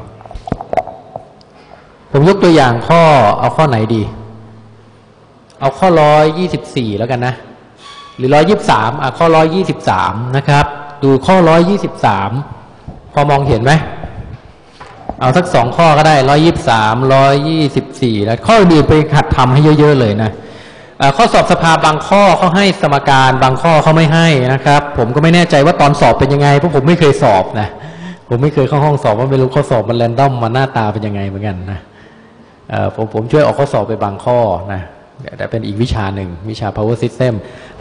ผมยกตัวอย่างข้อเอาข้อไหนดีเอาข้อร้อยยี่สิบสี่แล้วกันนะหรือร้อยยี่สิบสามอ่ะข้อร้อยยี่สิบสามนะครับดูข้อร้อยยี่สิบสามพอมองเห็นไหมเอาสักสองข้อก็ได้ร้อยยี่สิบสามร้อยยี่สิบสี่แล้วข้ออื่นไปหัดทำให้เยอะๆเลยนะข้อสอบสภาบางข้อเขาให้สมการบางข้อเขาไม่ให้นะครับผมก็ไม่แน่ใจว่าตอนสอบเป็นยังไงเพราะผมไม่เคยสอบนะผมไม่เคยเข้าห้องสอบว่าไม่รู้ข้อสอบมันแรนดอมมาหน้าตาเป็นยังไงเหมือนกันนะผมผมช่วยออกข้อสอบไปบางข้อนะแต่เป็นอีกวิชาหนึ่งวิชา power system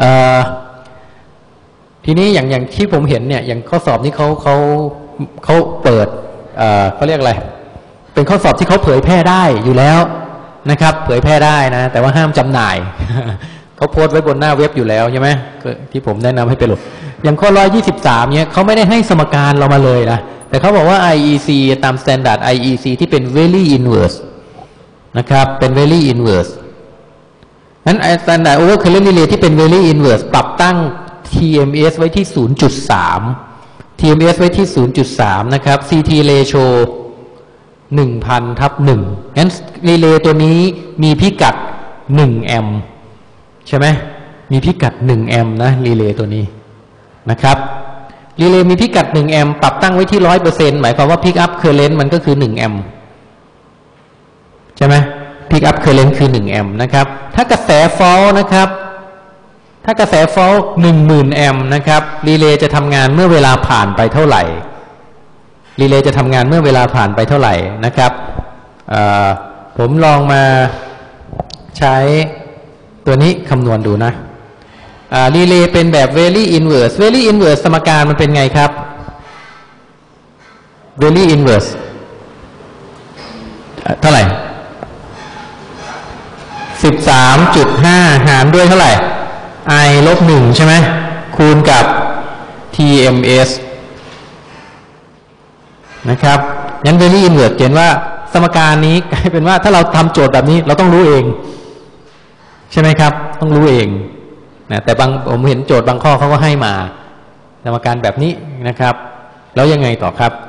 ทีนี้อย่างอย่างที่ผมเห็นเนี่ยอย่างข้อสอบนี้เขาเขาเขาเปิดเขาเรียกอะไรเป็นข้อสอบที่เขาเผยแพร่ได้อยู่แล้วนะครับเผยแพร่ได้นะแต่ว่าห้ามจำหน่าย เขาโพสต์ไว้บนหน้าเว็บอยู่แล้วใช่ไหมที่ผมแนะนำให้ไปโหลดอย่างข้อร้อยยี่สิบสามเนี่ยเขาไม่ได้ให้สมการเรามาเลยนะแต่เขาบอกว่า ไอ อี ซี ตาม standard ไอ อี ซี ที่เป็น very inverse นะครับเป็น very inverse นั้น standard overcurrent relay ที่เป็น very inverse ปรับตั้ง ที เอ็ม เอส ไว้ที่ ศูนย์จุดสาม ที เอ็ม เอส ไว้ที่ ศูนย์จุดสาม นะครับ ซี ที ratio หนึ่งพัน ทับ หนึ่ง งั้นรีเลย์ตัวนี้มีพิกัดหนึ่งแอมป์ใช่ไหมมีพิกัดหนึ่งแอมป์นะรีเลย์ตัวนี้นะครับรีเลย์มีพิกัดหนึ่งแอมป์ปรับตั้งไว้ที่ หนึ่งร้อยเปอร์เซ็นต์ หมายความว่า pick up current มันก็คือหนึ่งแอมป์ใช่ไหม pick up current คือหนึ่งแอมป์นะครับถ้ากระแส fault นะครับถ้ากระแส fault หนึ่งหมื่นแอมป์นะครับรีเลย์จะทำงานเมื่อเวลาผ่านไปเท่าไหร่รีเลย์จะทำงานเมื่อเวลาผ่านไปเท่าไหร่นะครับผมลองมาใช้ตัวนี้คำนวณดูนะรีเลย์เป็นแบบ very inverse very inverse สมการมันเป็นไงครับ very inverse เท่าไหร่ สิบสามจุดห้า หารด้วยเท่าไหร่ i ลบหนึ่งใช่ไหมคูณกับ ที เอ็ม เอสนะครับงั้น very inverse เขียนว่าสมการนี้กลายเป็นว่าถ้าเราทำโจทย์แบบนี้เราต้องรู้เองใช่ไหมครับต้องรู้เองนะแต่บางผมเห็นโจทย์บางข้อเขาก็ให้มาสมการแบบนี้นะครับแล้วยังไงต่อครับ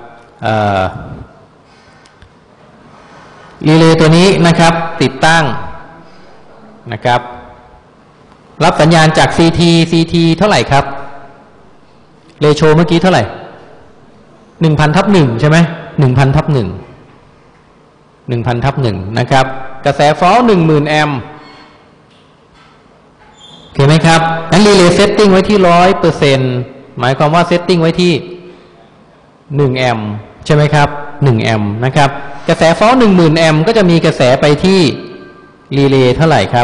รีเลย์ตัวนี้นะครับติดตั้งนะครับรับสัญญาณจาก ซี ที ซี ที เท่าไหร่ครับเรโชเมื่อกี้เท่าไหร่หนึ่งพันทับหนึ่งใช่ไหมหนึ่งพันทับหนึ่งหนึ่งพันทับหนึ่งนะครับกระแสฟอลต์หนึ่งหมื่นแอมป์โอเคไหมครับนั้นรีเลย์เซตติ้งไว้ที่ร้อยเปอร์เซ็นต์หมายความว่าเซตติ้งไว้ที่หนึ่งแอมป์ใช่ไหมครับหนึ่งแอมป์นะครับกระแสฟอลต์หนึ่งหมื่นแอมป์ก็จะมีกระแสไปที่รีเลย์เท่าไหร่ครับ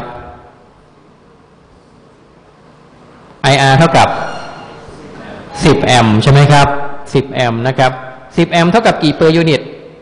ไอ อาร์ เท่ากับสิบแอมป์ใช่ไหมครับสิบแอมป์นะครับสิบแอมป์เท่ากับกี่เปอร์ยูนิต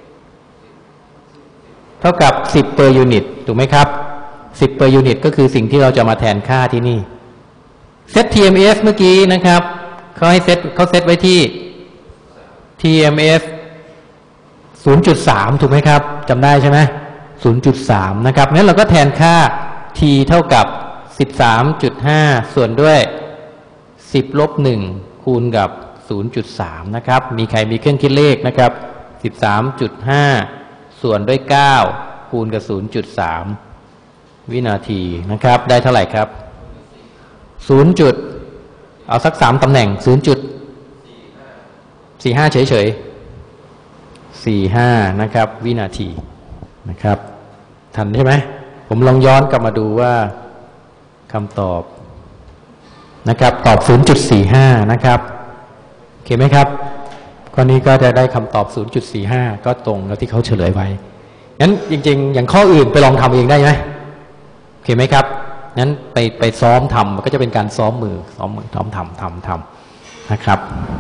เท่ากับสิบเปอร์ยูนิตถูกไหมครับสิบเปอร์ยูนิตก็คือสิ่งที่เราจะมาแทนค่าที่นี่เซต ที เอ็ม เอส เมื่อกี้นะครับเขาให้เซตเขาเซตไว้ที่ ที เอ็ม เอส ศูนย์จุดสาม ถูกไหมครับจำได้ใช่ไหม ศูนย์จุดสาม นะครับงั้นเราก็แทนค่า t เท่ากับ สิบสามจุดห้า ส่วนด้วยสิบลบหนึ่งคูณกับ ศูนย์จุดสาม นะครับมีใครมีเครื่องคิดเลขนะครับ สิบสามจุดห้า ส่วนด้วยเก้าคูณกับ ศูนย์จุดสาม วินาทีนะครับได้เท่าไหร่ครับศูนย์จุดเอาสักสามตำแหน่ง ศูนย์จุดสี่ห้า เฉยๆสี่ห้านะครับวินาทีนะครับทันใช่ไหมผมลองย้อนกลับมาดูว่าคำตอบนะครับตอบ ศูนย์จุดสี่ห้า นะครับโอเคไหมครับข้อนี้ก็จะได้คำตอบ ศูนย์จุดสี่ห้า ก็ตรงกับที่เขาเฉลยไว้งั้นจริงๆอย่างข้ออื่นไปลองทำเองได้ไหมโอเคไหมครับงั้นไปไปซ้อมทำมันก็จะเป็นการซ้อมมือซ้อมมือซ้อมทำทำทำนะครับ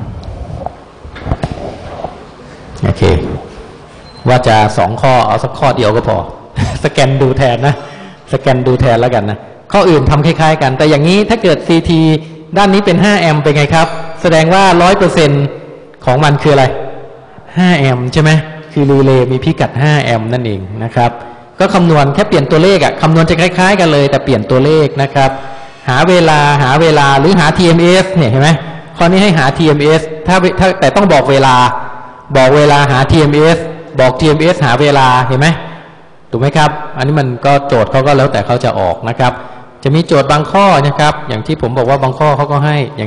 โอเคว่าจะสองข้อเอาสักข้อเดียวก็พอ สแกนดูแทนนะสแกนดูแทนแล้วกันนะข้ออื่นทำคล้ายๆกันแต่อย่างนี้ถ้าเกิด ซี ที ด้านนี้เป็นห้าแอมป์เป็นไงครับแสดงว่า ร้อยเปอร์เซ็นต์ ของมันคืออะไรห้าแอมป์ใช่ไหมคือรีเลย์มีพิกัดห้าแอมป์นั่นเองนะครับก็คำนวณแค่เปลี่ยนตัวเลขอะคำนวณจะคล้ายๆกันเลยแต่เปลี่ยนตัวเลขนะครับหาเวลาหาเวลาหรือหา ที เอ็ม เอส เนี่ยเห็นไหมข้อนี้ให้หา ที เอ็ม เอส ถ้าถ้าแต่ต้องบอกเวลาบอกเวลาหา ที เอ็ม เอส บอก ที เอ็ม เอส หาเวลาเห็นไหมถูกไหมครับอันนี้มันก็โจทย์เขาก็แล้วแต่เขาจะออกนะครับจะมีโจทย์บางข้อนะครับอย่างที่ผมบอกว่าบางข้อเขาก็ให้อย่าง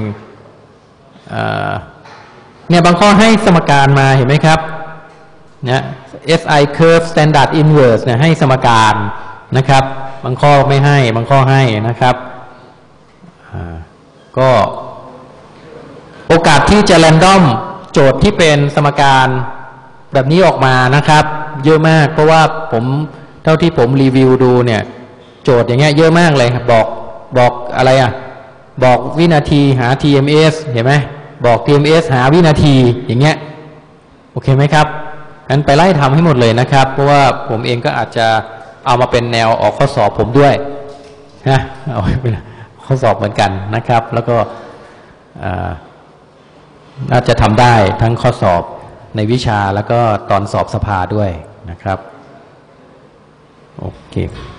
เนี่ยบางข้อให้สมการมาเห็นไหมครับเนี่ย เอส ไอ curve standard inverse เนี่ยให้สมการนะครับบางข้อไม่ให้บางข้อให้นะครับก็โอกาสที่จะแรนดอมโจทย์ที่เป็นสมการแบบนี้ออกมานะครับเยอะมากเพราะว่าผมเท่าที่ผมรีวิวดูเนี่ยโจทย์อย่างเงี้ยเยอะมากเลยครับบอกบอกอะไรอ่ะบอกวินาทีหา ที เอ็ม เอส เห็นไหมบอก ที เอ็ม เอส หาวินาทีอย่างเงี้ยโอเคไหมครับงั้นไปไล่ทำให้หมดเลยนะครับเพราะว่าผมเองก็อาจจะเอามาเป็นแนวออกข้อสอบผมด้วยนะเอาเป็นข้อสอบเหมือนกันนะครับแล้วก็น่าจะทำได้ทั้งข้อสอบในวิชาแล้วก็ตอนสอบสภาด้วยนะครับโอเค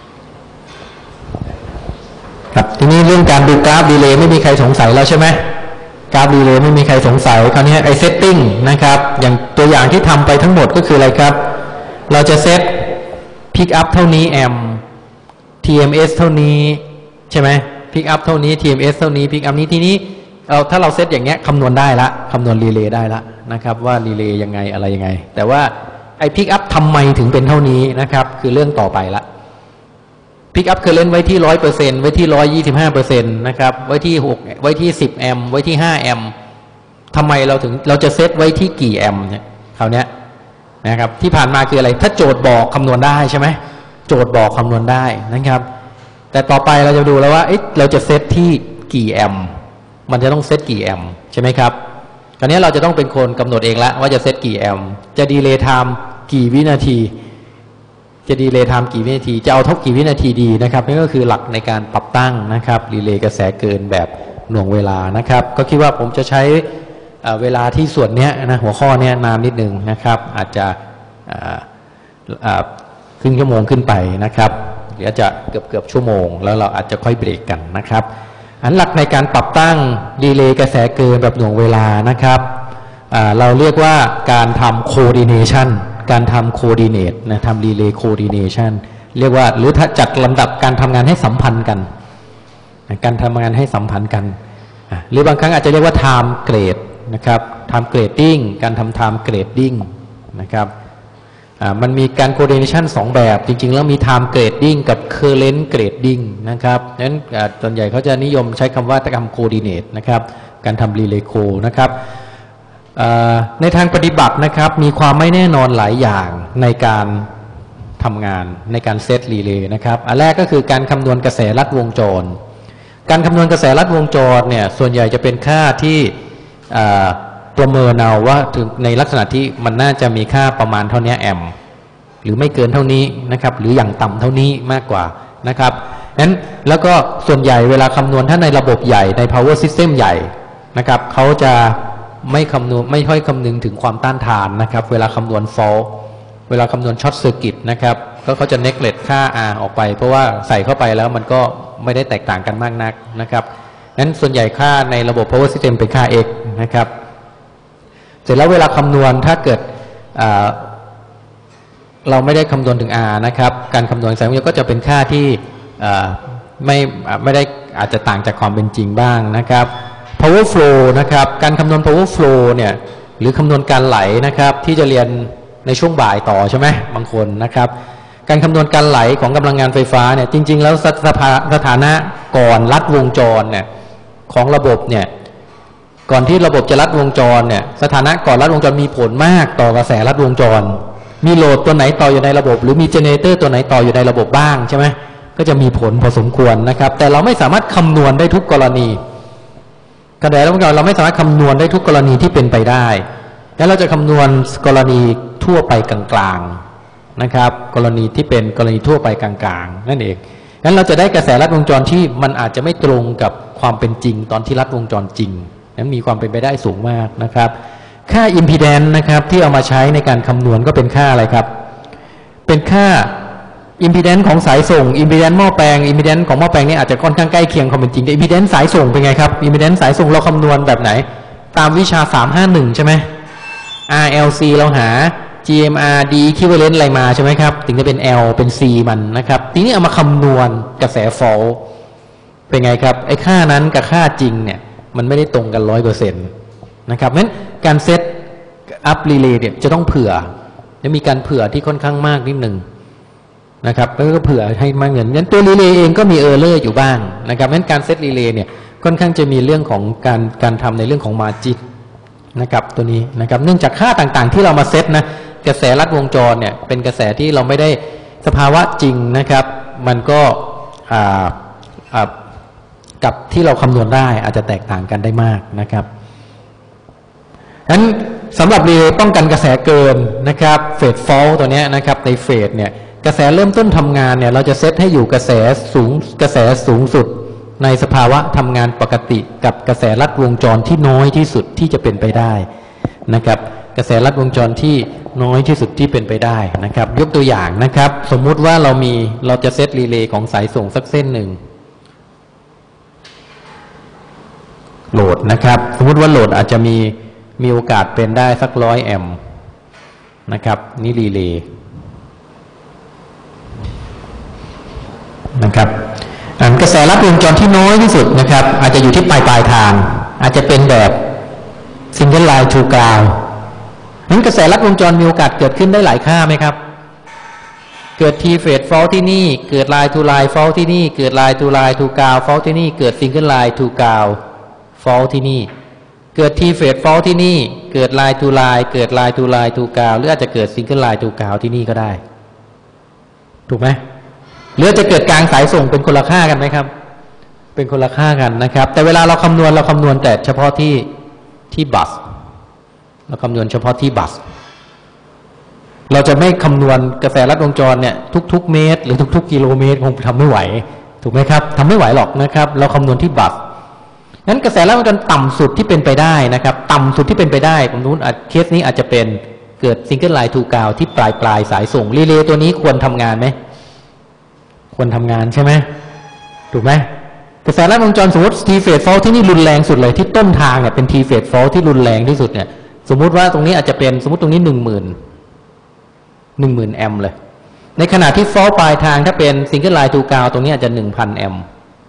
ครับทีนี้เรื่องการดูกราฟดีเลย์ไม่มีใครสงสัยแล้วใช่ไหมกราฟดีเลย์ไม่มีใครสงสัยคราวนี้ไอเซตติ้งนะครับอย่างตัวอย่างที่ทำไปทั้งหมดก็คืออะไรครับเราจะเซตพิกอัพเท่านี้แอม ที เอ็ม เอส เท่านี้ใช่ไหมพิกอัพเท่านี้ ที เอ็ม เอส เท่านี้พิกอัพนี้ทีนี้เอาถ้าเราเซตอย่างเงี้ยคำนวณได้ละคำนวณรีเลย์ได้ละนะครับว่ารีเลย์ยังไงอะไรยังไงแต่ว่าไอ้พิกอัพทำไมถึงเป็นเท่านี้นะครับคือเรื่องต่อไปละพิกอัพเคอร์เรนต์ไว้ที่ร้อยเปอร์เซ็นต์ไว้ที่ร้อยยี่สิบห้าเปอร์เซ็นต์นะครับไว้ที่หกไว้ที่สิบแอมป์ไว้ที่ห้าแอมป์ทำไมเราถึงเราจะเซตไว้ที่กี่แอมป์เนี่ยคราวเนี้ยนะครับที่ผ่านมาคืออะไรถ้าโจทย์บอกคำนวณได้ใช่ไหมโจทย์บอกคำนวณได้นะครับแต่ต่อไปเราจะดูแล้วว่าเอ๊ะเราจะเซตที่กี่แอมป์มันจะต้องเซตกี่แอมป์ใช่ไหมครับคราวนี้เราจะต้องเป็นคนกำหนดเองละว่าจะเซตกี่แอมป์จะดีเลย์ไทม์กี่วินาทีจะดีเลย์ไทม์กี่วินาทีจะเอาเท่ากี่วินาทีดีนะครับนี่ก็คือหลักในการปรับตั้งนะครับดีเลย์กระแสเกินแบบหน่วงเวลานะครับก็คิดว่าผมจะใช้เวลาที่ส่วนนี้นะหัวข้อนี้นานนิดนึงนะครับอาจจะครึ่งชั่วโมงขึ้นไปนะครับเดี๋ยวจะเกือบเกือบชั่วโมงแล้วเราอาจจะค่อยเบรกกันนะครับอันหลักในการปรับตั้งดีเลย์กระแสเกินแบบหน่วงเวลานะครับเราเรียกว่าการทำ coordination การทำ coordinate นะทำ relay coordination เรียกว่าหรือถ้าจัดลำดับการทำงานให้สัมพันธ์กันการทำงานให้สัมพันธ์กันหรือบางครั้งอาจจะเรียกว่า time grade นะครับ time grading การทำ time grading นะครับมันมีการ coordination สองแบบจริงๆแล้วมี time grading กับ current grading นะครับนั้นส่วนใหญ่เขาจะนิยมใช้คำว่าทำ coordinate นะครับการทำ relay co นะครับในทางปฏิบัตินะครับมีความไม่แน่นอนหลายอย่างในการทำงานในการเซตรีเลย์นะครับอันแรกก็คือการคำนวณกระแสลัดวงจรการคำนวณกระแสลัดวงจรเนี่ยส่วนใหญ่จะเป็นค่าที่ประเมินเอาว่าถึงในลักษณะที่มันน่าจะมีค่าประมาณเท่านี้แอมป์หรือไม่เกินเท่านี้นะครับหรืออย่างต่ำเท่านี้มากกว่านะครับนั้นแล้วก็ส่วนใหญ่เวลาคำนวณถ้าในระบบใหญ่ใน power system ใหญ่นะครับเขาจะไม่คำนวณไม่ค่อยคำนึงถึงความต้านทานนะครับเวลาคำนวณ fault เวลาคำนวณ short circuit นะครับก็เขาจะ neglect ค่า R ออกไปเพราะว่าใส่เข้าไปแล้วมันก็ไม่ได้แตกต่างกันมากนักนะครับนั้นส่วนใหญ่ค่าในระบบ power system เป็นค่า x นะครับเสร็จแล้วเวลาคำนวณถ้าเกิดเราไม่ได้คำนวณถึง R นะครับการคำนวณแสงก็จะเป็นค่าที่ไม่ไม่ได้อาจจะต่างจากความเป็นจริงบ้างนะครับ power flow นะครับการคำนวณ power flow เนี่ยหรือคำนวณการไหลนะครับที่จะเรียนในช่วงบ่ายต่อใช่ไหมบางคนนะครับการคำนวณการไหลของกำลังงานไฟฟ้าเนี่ยจริงๆแล้วสถานะก่อนลัดวงจรเนี่ยของระบบเนี่ยก่อนที่ระบบจะลัดวงจรเนี่ยสถานะก่อนลัดวงจรมีผลมากต่อกระแสลัดวงจรมีโหลดตัวไหนต่ออยู่ในระบบหรือมีเจเนเรเตอร์ตัวไหนต่ออยู่ในระบบบ้างใช่ไหมก็จะมีผลพอสมควรนะครับแต่เราไม่สามารถคำนวณได้ทุกกรณีกระแสลัดวงจรเราไม่สามารถคำนวณได้ทุกกรณีที่เป็นไปได้แล้วเราจะคำนวณกรณีทั่วไปกลางๆนะครับกรณีที่เป็นกรณีทั่วไปกลางๆนั่นเองงั้นเราจะได้กระแสลัดวงจรที่มันอาจจะไม่ตรงกับความเป็นจริงตอนที่ลัดวงจรจริงนั้นมีความเป็นไปได้สูงมากนะครับค่า impedance นะครับที่เอามาใช้ในการคำนวณก็เป็นค่าอะไรครับเป็นค่า impedance ของสายส่ง impedance หม้อแปลง impedance ของหม้อแปลงนี่อาจจะค่อนข้างใกล้เคียงความเป็นจริงแต่ impedance สายส่งเป็นไงครับ impedance สายส่งเราคำนวณแบบไหนตามวิชาสามห้าหนึ่งใช่ไหม อาร์ แอล ซี เราหา จี เอ็ม อาร์ D equivalent อะไรมาใช่ไหมครับถึงจะเป็น L เป็น C มันนะครับทีนี้เอามาคำนวณกระแส fault เป็นไงครับไอ้ค่านั้นกับค่าจริงเนี่ยมันไม่ได้ตรงกันร้อยเปอร์เซ็นต์นะครับงั้นการเซตอัพรีเลย์เนี่ยจะต้องเผื่อจะมีการเผื่อที่ค่อนข้างมากนิดหนึ่งนะครับแล้วก็เผื่อให้มากเงินงั้นตัวรีเลย์เองก็มีเออร์เลอร์อยู่บ้างนะครับงั้นการเซตรีเลย์เนี่ยค่อนข้างจะมีเรื่องของการการทำในเรื่องของมาร์จินนะครับตัวนี้นะครับเนื่องจากค่าต่างๆที่เรามาเซตนะกระแสลัดวงจรเนี่ยเป็นกระแสที่เราไม่ได้สภาวะจริงนะครับมันก็อ่าอ่ากับที่เราคำนวณได้อาจจะแตกต่างกันได้มากนะครับฉะนั้นสำหรับรีเลย์ป้องกันกระแสเกินนะครับเฟสฟอลตัวนี้นะครับในเฟสเนี่ยกระแสเริ่มต้นทำงานเนี่ยเราจะเซตให้อยู่กระแสสูงกระแสสูงสุดในสภาวะทำงานปกติกับกระแสลัดวงจรที่น้อยที่สุดที่จะเป็นไปได้นะครับกระแสลัดวงจรที่น้อยที่สุดที่เป็นไปได้นะครับยกตัวอย่างนะครับสมมุติว่าเรามีเราจะเซตรีเลย์ของสายส่งสักเส้นหนึ่งโหลดนะครับสมมุติว่าโหลดอาจจะมีมีโอกาสเป็นได้สักร้อยแอมป์นะครับนี่รีเลย์นะครับกระแสลัดวงจรที่น้อยที่สุดนะครับอาจจะอยู่ที่ปลายปลายทางอาจจะเป็นแบบซิงเกิลไลน์ทูกราวนั้นกระแสลัดวงจรมีโอกาสเกิดขึ้นได้หลายค่าไหมครับเกิดทีเฟสฟอลที่นี่เกิดไลน์ทูไลน์ฟอลที่นี่เกิดไลน์ทูไลน์ทูกราวฟอลที่นี่เกิดซิงเกิลไลน์ทูกราวฟอลที่นี่เกิดทีเฟสฟอลที่นี่เกิดไลน์ทูไลน์เกิดไลน์ทูไลน์ทูกราวหรืออาจจะเกิดซิงเกิลไลน์ทูกราวที่นี่ก็ได้ถูกไหมหรือจะเกิดกลางสายส่งเป็นคนละค่ากันไหมครับเป็นคนละค่ากันนะครับแต่เวลาเราคำนวณเราคำนวณแต่เฉพาะที่ที่บัสเราคำนวณเฉพาะที่บัสเราจะไม่คำนวณกระแสลัดวงจรเนี่ยทุกๆเมตรหรือทุกๆกิโลเมตรคงทำไม่ไหวถูกไหมครับทำไม่ไหวหรอกนะครับเราคำนวณที่บัสงั้นกระแสลัดวงจรต่ำสุดที่เป็นไปได้นะครับต่ำสุดที่เป็นไปได้ผมรู้เคสนี้อาจจะเป็นเกิดซิงเกิลไลน์ทูกราวที่ปลายปลายสายส่งรีเลย์ตัวนี้ควรทำงานไหมควรทำงานใช่ไหมถูกไหมกระแสลัดวงจรสมมติทีเฟสฟอลที่นี่รุนแรงสุดเลยที่ต้นทางเนี่ยเป็นทีเฟสฟอลที่รุนแรงที่สุดเนี่ยสมมุติว่าตรงนี้อาจจะเป็นสมมติตรงนี้หนึ่งหมื่นหนึ่งหมื่นแอมป์เลยในขณะที่ฟอลปลายทางถ้าเป็นซิงเกิลไลน์ทูกราวตรงนี้อาจจะหนึ่งพันแอมป์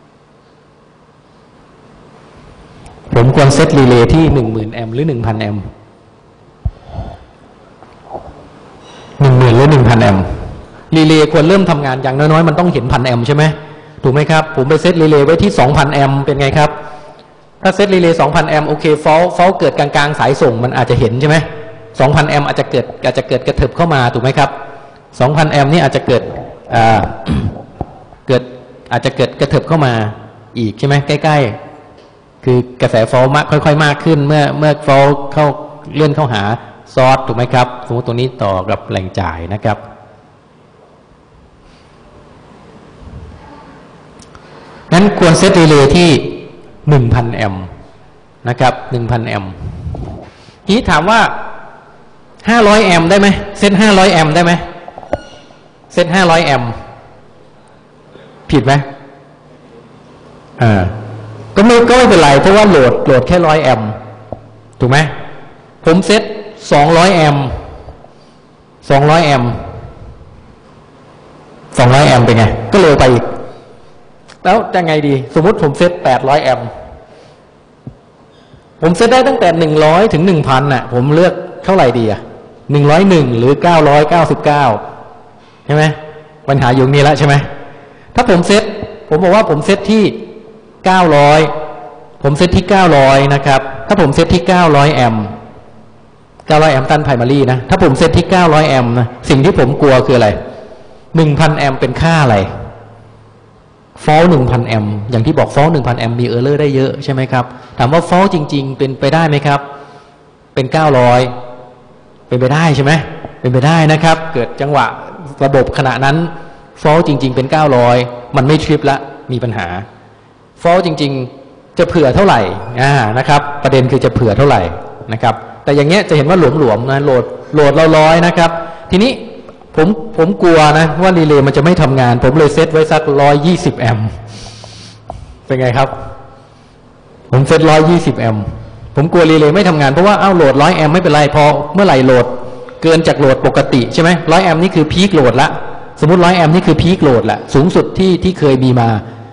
ผมควรเซตรีเลย์ที่หนึ่งหมื่นแอมป์หรือหนึ่งพันแอมป์หนึ่งหมื่นหรือหนึ่งพันแอมป์รีเลย์ควรเริ่มทำงานอย่างน้อยๆมันต้องเห็นพันแอมป์ใช่ไหมถูกไหมครับผมไปเซตรีเลย์ไว้ที่ สองพัน แอมป์เป็นไงครับถ้าเซตรีเลย์ สองพัน แอมป์โอเคฟอลฟอลเกิดกลางๆสายส่งมันอาจจะเห็นใช่ไหม สองพัน แอมป์อาจจะเกิดอาจจะเกิดกระเถิบเข้ามาถูกไหมครับ สองพัน แอมป์นี่อาจจะเกิดอ่า เกิดอาจจะเกิดกระเถิบเข้ามาอีกใช่ไหมใกล้ๆคือกระแสฟอลมากค่อยๆมากขึ้นเมื่อเมื่อฟอลเข้าเลื่อนเข้าหาซอสถูกไหมครับสมมติตรงนี้ต่อกับแหล่งจ่ายนะครับนั้นควรเซตรีเลย์ที่ หนึ่งพัน แอมป์นะครับ หนึ่งพัน แอมป์ทีนี้ถามว่า ห้าร้อย แอมป์ได้ไหมเซต ห้าร้อย แอมป์ได้ไหมเซต ห้าร้อย แอมป์ผิดไหมอ่าก็ไม่ก็ไม่เป็นไรเพราะว่าโหลดโหลดแค่หนึ่งร้อย แอมป์ถูกไหมผมเซต สองร้อย แอมป์สองร้อย แอมป์สองร้อย แอมป์เป็นไงก็เร็วไปอีกแล้วจะไงดีสมมุติผมเซตแปดร้อยแอมป์ผมเซตได้ตั้งแต่หนึ่งร้อยถึง หนึ่งพัน น่ะผมเลือกเท่าไหร่ดีอ่ะหนึ่งร้อยเอ็ดหรือเก้าร้อยเก้าสิบเก้าใช่ไหมปัญหาอยู่นี่แล้วใช่ไหมถ้าผมเซตผมบอกว่าผมเซตที่เก้าร้อยผมเซตที่เก้าร้อยนะครับถ้าผมเซตที่เก้าร้อยแอมป์เก้าร้อยแอมป์ตันไพรมารีนะถ้าผมเซตที่เก้าร้อยแอมป์นะสิ่งที่ผมกลัวคืออะไร หนึ่งพัน แอมป์เป็นค่าอะไรฟอล หนึ่งพัน แอมป์อย่างที่บอกฟอล หนึ่งพัน แอมป์มีเออร์เลอร์ได้เยอะใช่ไหมครับถามว่าฟอลจริงๆเป็นไปได้ไหมครับเป็นเก้าร้อยเป็นไปได้ใช่ไหมเป็นไปได้นะครับเกิดจังหวะระบบขณะนั้นฟอลจริงๆเป็นเก้าร้อยมันไม่ทริปละมีปัญหาฟอลจริงๆจะเผื่อเท่าไหร่อ่านะครับประเด็นคือจะเผื่อเท่าไหร่นะครับแต่อย่างเงี้ยจะเห็นว่าหลวมๆนะโหลดโหลดเราร้อยนะครับทีนี้ผมผมกลัวนะว่ารีเลย์มันจะไม่ทำงานผมเลยเซตไว้สักหนึ่งร้อยยี่สิบแอมป์เป็นไงครับผมเซตหนึ่งร้อยยี่สิบแอมป์ผมกลัวรีเลย์ไม่ทำงานเพราะว่าเอ้าโหลดหนึ่งร้อยแอมป์ไม่เป็นไรพอเมื่อไหร่โหลดเกินจากโหลดปกติใช่ไหมหนึ่งร้อยแอมป์นี่คือพีคโหลดละสมมุติหนึ่งร้อยแอมป์นี่คือพีคโหลดละสูงสุดที่ที่เคยมีมา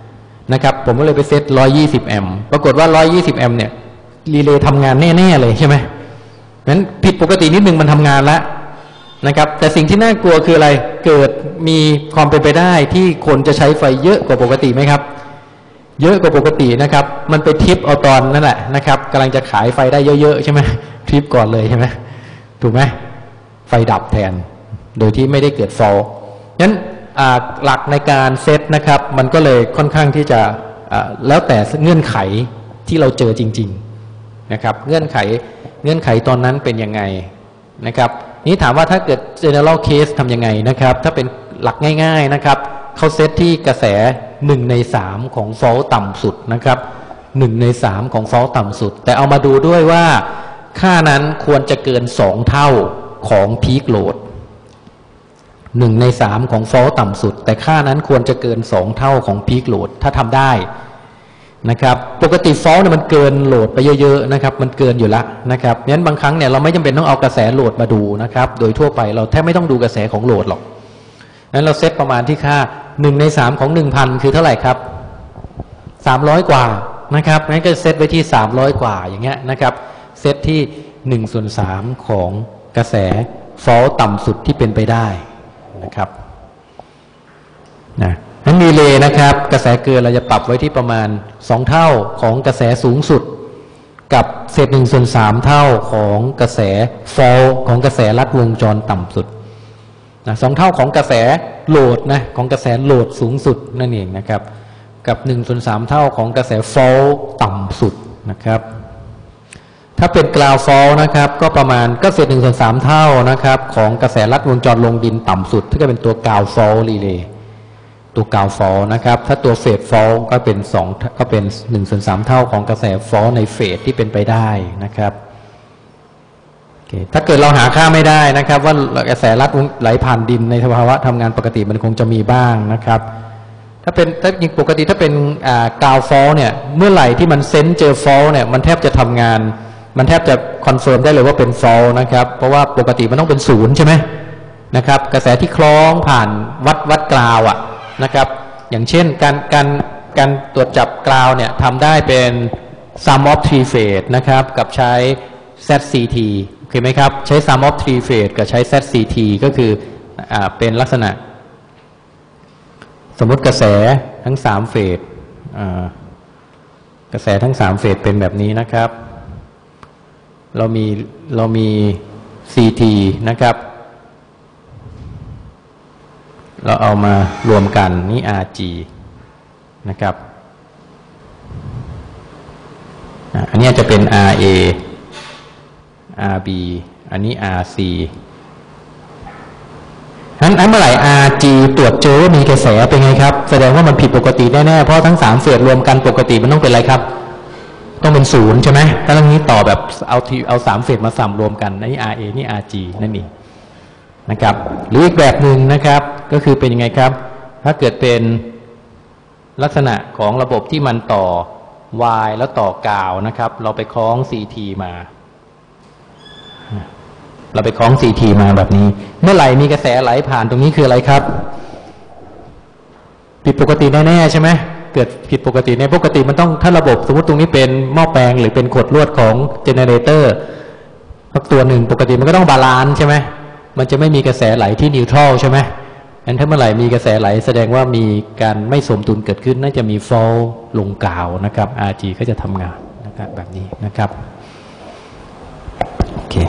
นะครับผมก็เลยไปเซตหนึ่งร้อยยี่สิบแอมป์ปรากฏว่าหนึ่งร้อยยี่สิบแอมป์เนี่ยรีเลย์ทำงานแน่ๆเลยใช่ไหมนั้นผิดปกตินิดนึงมันทำงานแล้วนะครับแต่สิ่งที่น่ากลัวคืออะไรเกิดมีความเป็นไปได้ที่คนจะใช้ไฟเยอะกว่าปกติไหมครับเยอะกว่าปกตินะครับมันไปทิปเอาตอนนั่นแหละนะครับกำลังจะขายไฟได้เยอะๆใช่ไหมทริปก่อนเลยใช่ไหมถูกไหมไฟดับแทนโดยที่ไม่ได้เกิดฟอลต์นั้นหลักในการเซตนะครับมันก็เลยค่อนข้างที่จะแล้วแต่เงื่อนไขที่เราเจอจริงๆนะครับเงื่อนไขเงื่อนไขตอนนั้นเป็นยังไงนะครับนี้ถามว่าถ้าเกิด general case ทำยังไงนะครับถ้าเป็นหลักง่ายๆนะครับเขาเซตที่กระแสหนึ่งในสามของฟอลต์ต่ำสุดนะครับหนึ่งในสามของฟอลต์ต่ำสุดแต่เอามาดูด้วยว่าค่านั้นควรจะเกินสองเท่าของพีคโหลดหนึ่งในสามของฟอลต์ต่ำสุดแต่ค่านั้นควรจะเกินสองเท่าของพีคโหลดถ้าทำได้นะครับปกติฟอลต์เนี่ยมันเกินโหลดไปเยอะๆนะครับมันเกินอยู่ละนะครับงั้นบางครั้งเนี่ยเราไม่จำเป็นต้องเอากระแสโหลดมาดูนะครับโดยทั่วไปเราแทบไม่ต้องดูกระแสของโหลดหรอกนั้นเราเซตประมาณที่ค่าหนึ่งในสามของ หนึ่งพัน คือเท่าไหร่ครับสามร้อยกว่านะครับงั้นก็เซตไว้ที่สามร้อยกว่าอย่างเงี้ยนะครับเซตที่หนึ่งส่วนสามของกระแสฟอลต์ต่ำสุดที่เป็นไปได้นะครับนะนั้นรีเลย์นะครับกระแสเกินเราจะปรับไว้ที่ประมาณสองเท่าของกระแสสูงสุดกับเศษหนึ่งส่วนสามเท่าของกระแสฟอลต์ของกระแสลัดวงจรต่ำสุดนะสองเท่าของกระแสโหลดนะของกระแสโหลดสูงสุดนั่นเองนะครับกับหนึ่งส่วนสามเท่าของกระแสฟอลต์ต่ำสุดนะครับถ้าเป็นกราวฟอลต์นะครับก็ประมาณก็เศษหนึ่งส่วนสามเท่านะครับของกระแสลัดวงจรลงดินต่ำสุดที่ก็เป็นตัวกราวฟอลต์รีเลย์ตัวกราวฟอลต์นะครับถ้าตัวเฟสฟอลต์ก็เป็นสองก็เป็นหนึ่งส่วนสามเท่าของกระแสฟอลต์ในเฟสที่เป็นไปได้นะครับถ้าเกิดเราหาค่าไม่ได้นะครับว่ากระแสลัดไหลผ่านดินในสภาวะทำงานปกติมันคงจะมีบ้างนะครับถ้าเป็นถ้าจริงปกติถ้าเป็นกราวฟอลต์เนี่ยเมื่อไหร่ที่มันเซนส์เจอฟอลต์เนี่ยมันแทบจะทำงานมันแทบจะคอนเฟิร์มได้เลยว่าเป็นฟอลต์นะครับเพราะว่าปกติมันต้องเป็นศูนย์ใช่ไหมนะครับกระแสที่คล้องผ่านวัดวัดกราวอ่ะนะครับอย่างเช่นการการการตรวจจับกราวเนี่ยทำได้เป็น sum of three phase นะครับกับใช้ แซด ซี ที โอเคไหมครับใช้ sum of three phase กับใช้ แซด ซี ที ก็คืออ่าเป็นลักษณะสมมติกระแสทั้งสามเฟสอ่ากระแสทั้งสามเฟสเป็นแบบนี้นะครับเรามีเรามี ซี ที นะครับเราเอามารวมกันนี่ อาร์ จี นะครับอันนี้จะเป็น อาร์ เอ อาร์ บี อันนี้ อาร์ ซี นั้นเมื่อไหร่ อาร์ จี ตรวจเจอว่ามีกระแสเป็นไงครับแสดงว่ามันผิดปกติแน่ๆเพราะทั้งสามเฟสรวมกันปกติมันต้องเป็นอะไรครับต้องเป็นศูนย์ใช่ไหมถ้าเรื่องนี้ต่อแบบเอาทีเอาสามเฟสมาสัมรวมกันนี่ อาร์ เอ นี่ อาร์ จี นั่นเองนะครับหรืออีกแบบหนึ่งนะครับก็คือเป็นยังไงครับถ้าเกิดเป็นลักษณะของระบบที่มันต่อ Y แล้วต่อกาวนะครับเราไปคล้อง ซี ที มาเราไปคล้อง ซี ที มาแบบนี้เมื่อไหร่มีกระแสไหลผ่านตรงนี้คืออะไรครับผิดปกติแน่ๆใช่ไหมเกิดผิดปกติในปกติมันต้องถ้าระบบสมมติตรงนี้เป็นหม้อแปลงหรือเป็นขดลวดของเจเนเรเตอร์ตัวหนึ่งปกติมันก็ต้องบาลานซ์ใช่ไหมมันจะไม่มีกระแสไหลที่นิวทรัลใช่ไหมงั้นถ้าเมื่อไหร่มีกระแสไหลแสดงว่ามีการไม่สมดุลเกิดขึ้นน่าจะมีฟอลต์ลงกาวนะครับ อาร์ จี ก็จะทำงานนะครับแบบนี้นะครับโอเค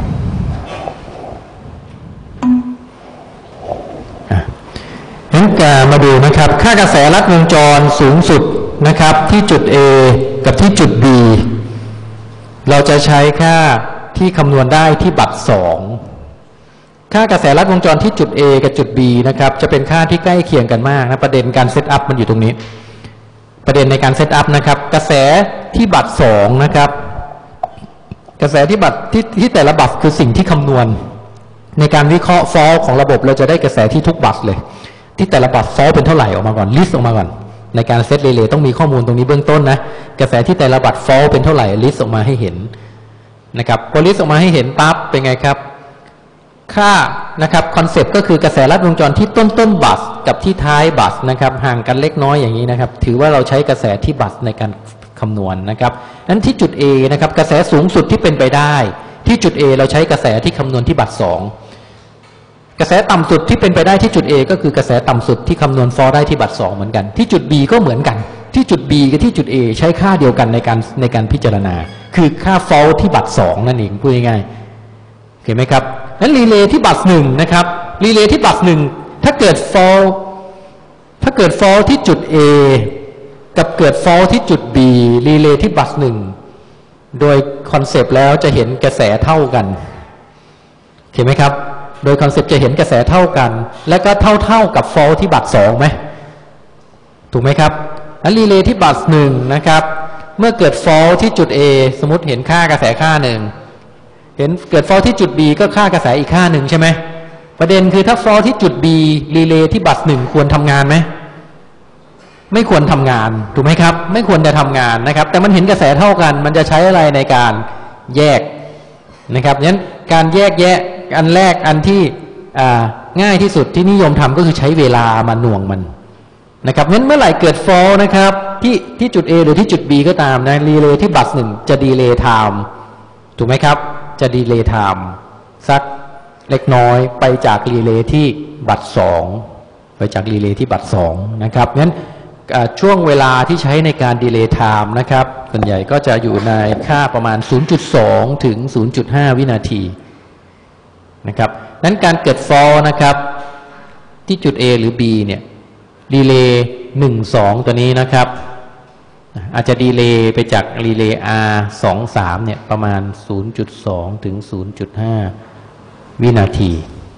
งั้นมาดูนะครับค่ากระแสลัดวงจรสูงสุดนะครับที่จุด A กับที่จุด B เราจะใช้ค่าที่คำนวณได้ที่บัตรสองค่ากระแสลัดวงจรที่จุด A กับจุด B นะครับจะเป็นค่าที่ใกล้เคียงกันมากนะประเด็นการเซตอัพมันอยู่ตรงนี้ประเด็นในการเซตอัพนะครับกระแสที่บัตรสองนะครับกระแสที่บัตรที่ที่แต่ละบัตรคือสิ่งที่คำนวณในการวิเคราะห์ฟอลต์ของระบบเราจะได้กระแสที่ทุกบัตรเลยที่แต่ละบัตรฟอลต์เป็นเท่าไหร่ออกมาก่อนลิสต์ออกมาก่อนในการเซตเรเลย์ต้องมีข้อมูลตรงนี้เบื้องต้นนะกระแสที่แต่ละบัตรฟอลต์เป็นเท่าไหร่ลิสต์ออกมาให้เห็นนะครับพอลิสต์ออกมาให้เห็นปั๊บเป็นไงครับค่านะครับคอนเซปต์ก็คือกระแสลัดวงจรที่ต้นต้นบัสกับที่ท้ายบัสนะครับห่างกันเล็กน้อยอย่างนี้นะครับถือว่าเราใช้กระแสที่บัสในการคำนวณ นะครับนั้นที่จุด A นะครับกระแสสูงสุดที่เป็นไปได้ที่จุด A เราใช้กระแสที่คำนวณที่บัสสองกระแสต่ำสุดที่เป็นไปได้ที่จุด A ก็คือกระแสต่ำสุดที่คำนวณฟอร์ได้ที่บัสสองเหมือนกันที่จุด B ก็เหมือนกันที่จุด B กับที่จุด A ใช้ค่าเดียวกันในการในการพิจารณาคือค่าฟอลที่บัสสองนั่นเองพูดง่ายๆเห็นไหมครับนั้นรีเลย์ที่บัสหนึ่งนะครับรีเลย์ที่บัสหนึ่งถ้าเกิดฟอลถ้าเกิดฟอลที่จุด A กับเกิดฟอลที่จุด B รีเลย์ที่บัสหนึ่งโดยคอนเซปต์แล้วจะเห็นกระแสเท่ากันเห็นไหมครับโดยคอนเซปต์จะเห็นกระแสเท่ากันและก็เท่าเท่ากับฟอลที่บัสสองไหมถูกไหมครับอันรีเลย์ที่บัสหนึ่งนะครับเมื่อเกิดฟอลที่จุด A สมมติเห็นค่ากระแสค่าหนึ่งเห็นเกิดฟอลที่จุด B ก็ค่ากระแสอีกค่าหนึ่งใช่ไหมประเด็นคือถ้าฟอลที่จุด B รีเลย์ที่บัสหนึ่งควรทำงานไหมไม่ควรทำงานถูกไหมครับไม่ควรจะทำงานนะครับแต่มันเห็นกระแสเท่ากันมันจะใช้อะไรในการแยกนะครับงั้นการแยกแยะอันแรกอันที่ง่ายที่สุดที่นิยมทำก็คือใช้เวลามาหน่วงมันนะครับงั้นเมื่อไหร่เกิดฟอลนะครับที่ที่จุด A หรือที่จุด B ก็ตามนะรีเลย์ที่บัสหนึ่งจะดีเลย์ไทม์ถูกไหมครับจะดีเลย์ไทม์สักเล็กน้อยไปจากรีเลย์ที่บัสสองไปจากรีเลย์ที่บัสสองนะครับงั้นช่วงเวลาที่ใช้ในการดีเลย์ไทม์นะครับส่วนใหญ่ก็จะอยู่ในค่าประมาณ ศูนย์จุดสอง ถึง ศูนย์จุดห้า วินาทีนะครับนั้นการเกิดฟอลนะครับที่จุด A หรือ B เนี่ยดีเลย์หนึ่ง สองตัวนี้นะครับอาจจะดีเลย์ไปจากรีเลย์ R สอง สามเนี่ยประมาณ ศูนย์จุดสอง ถึง ศูนย์จุดห้า วินาที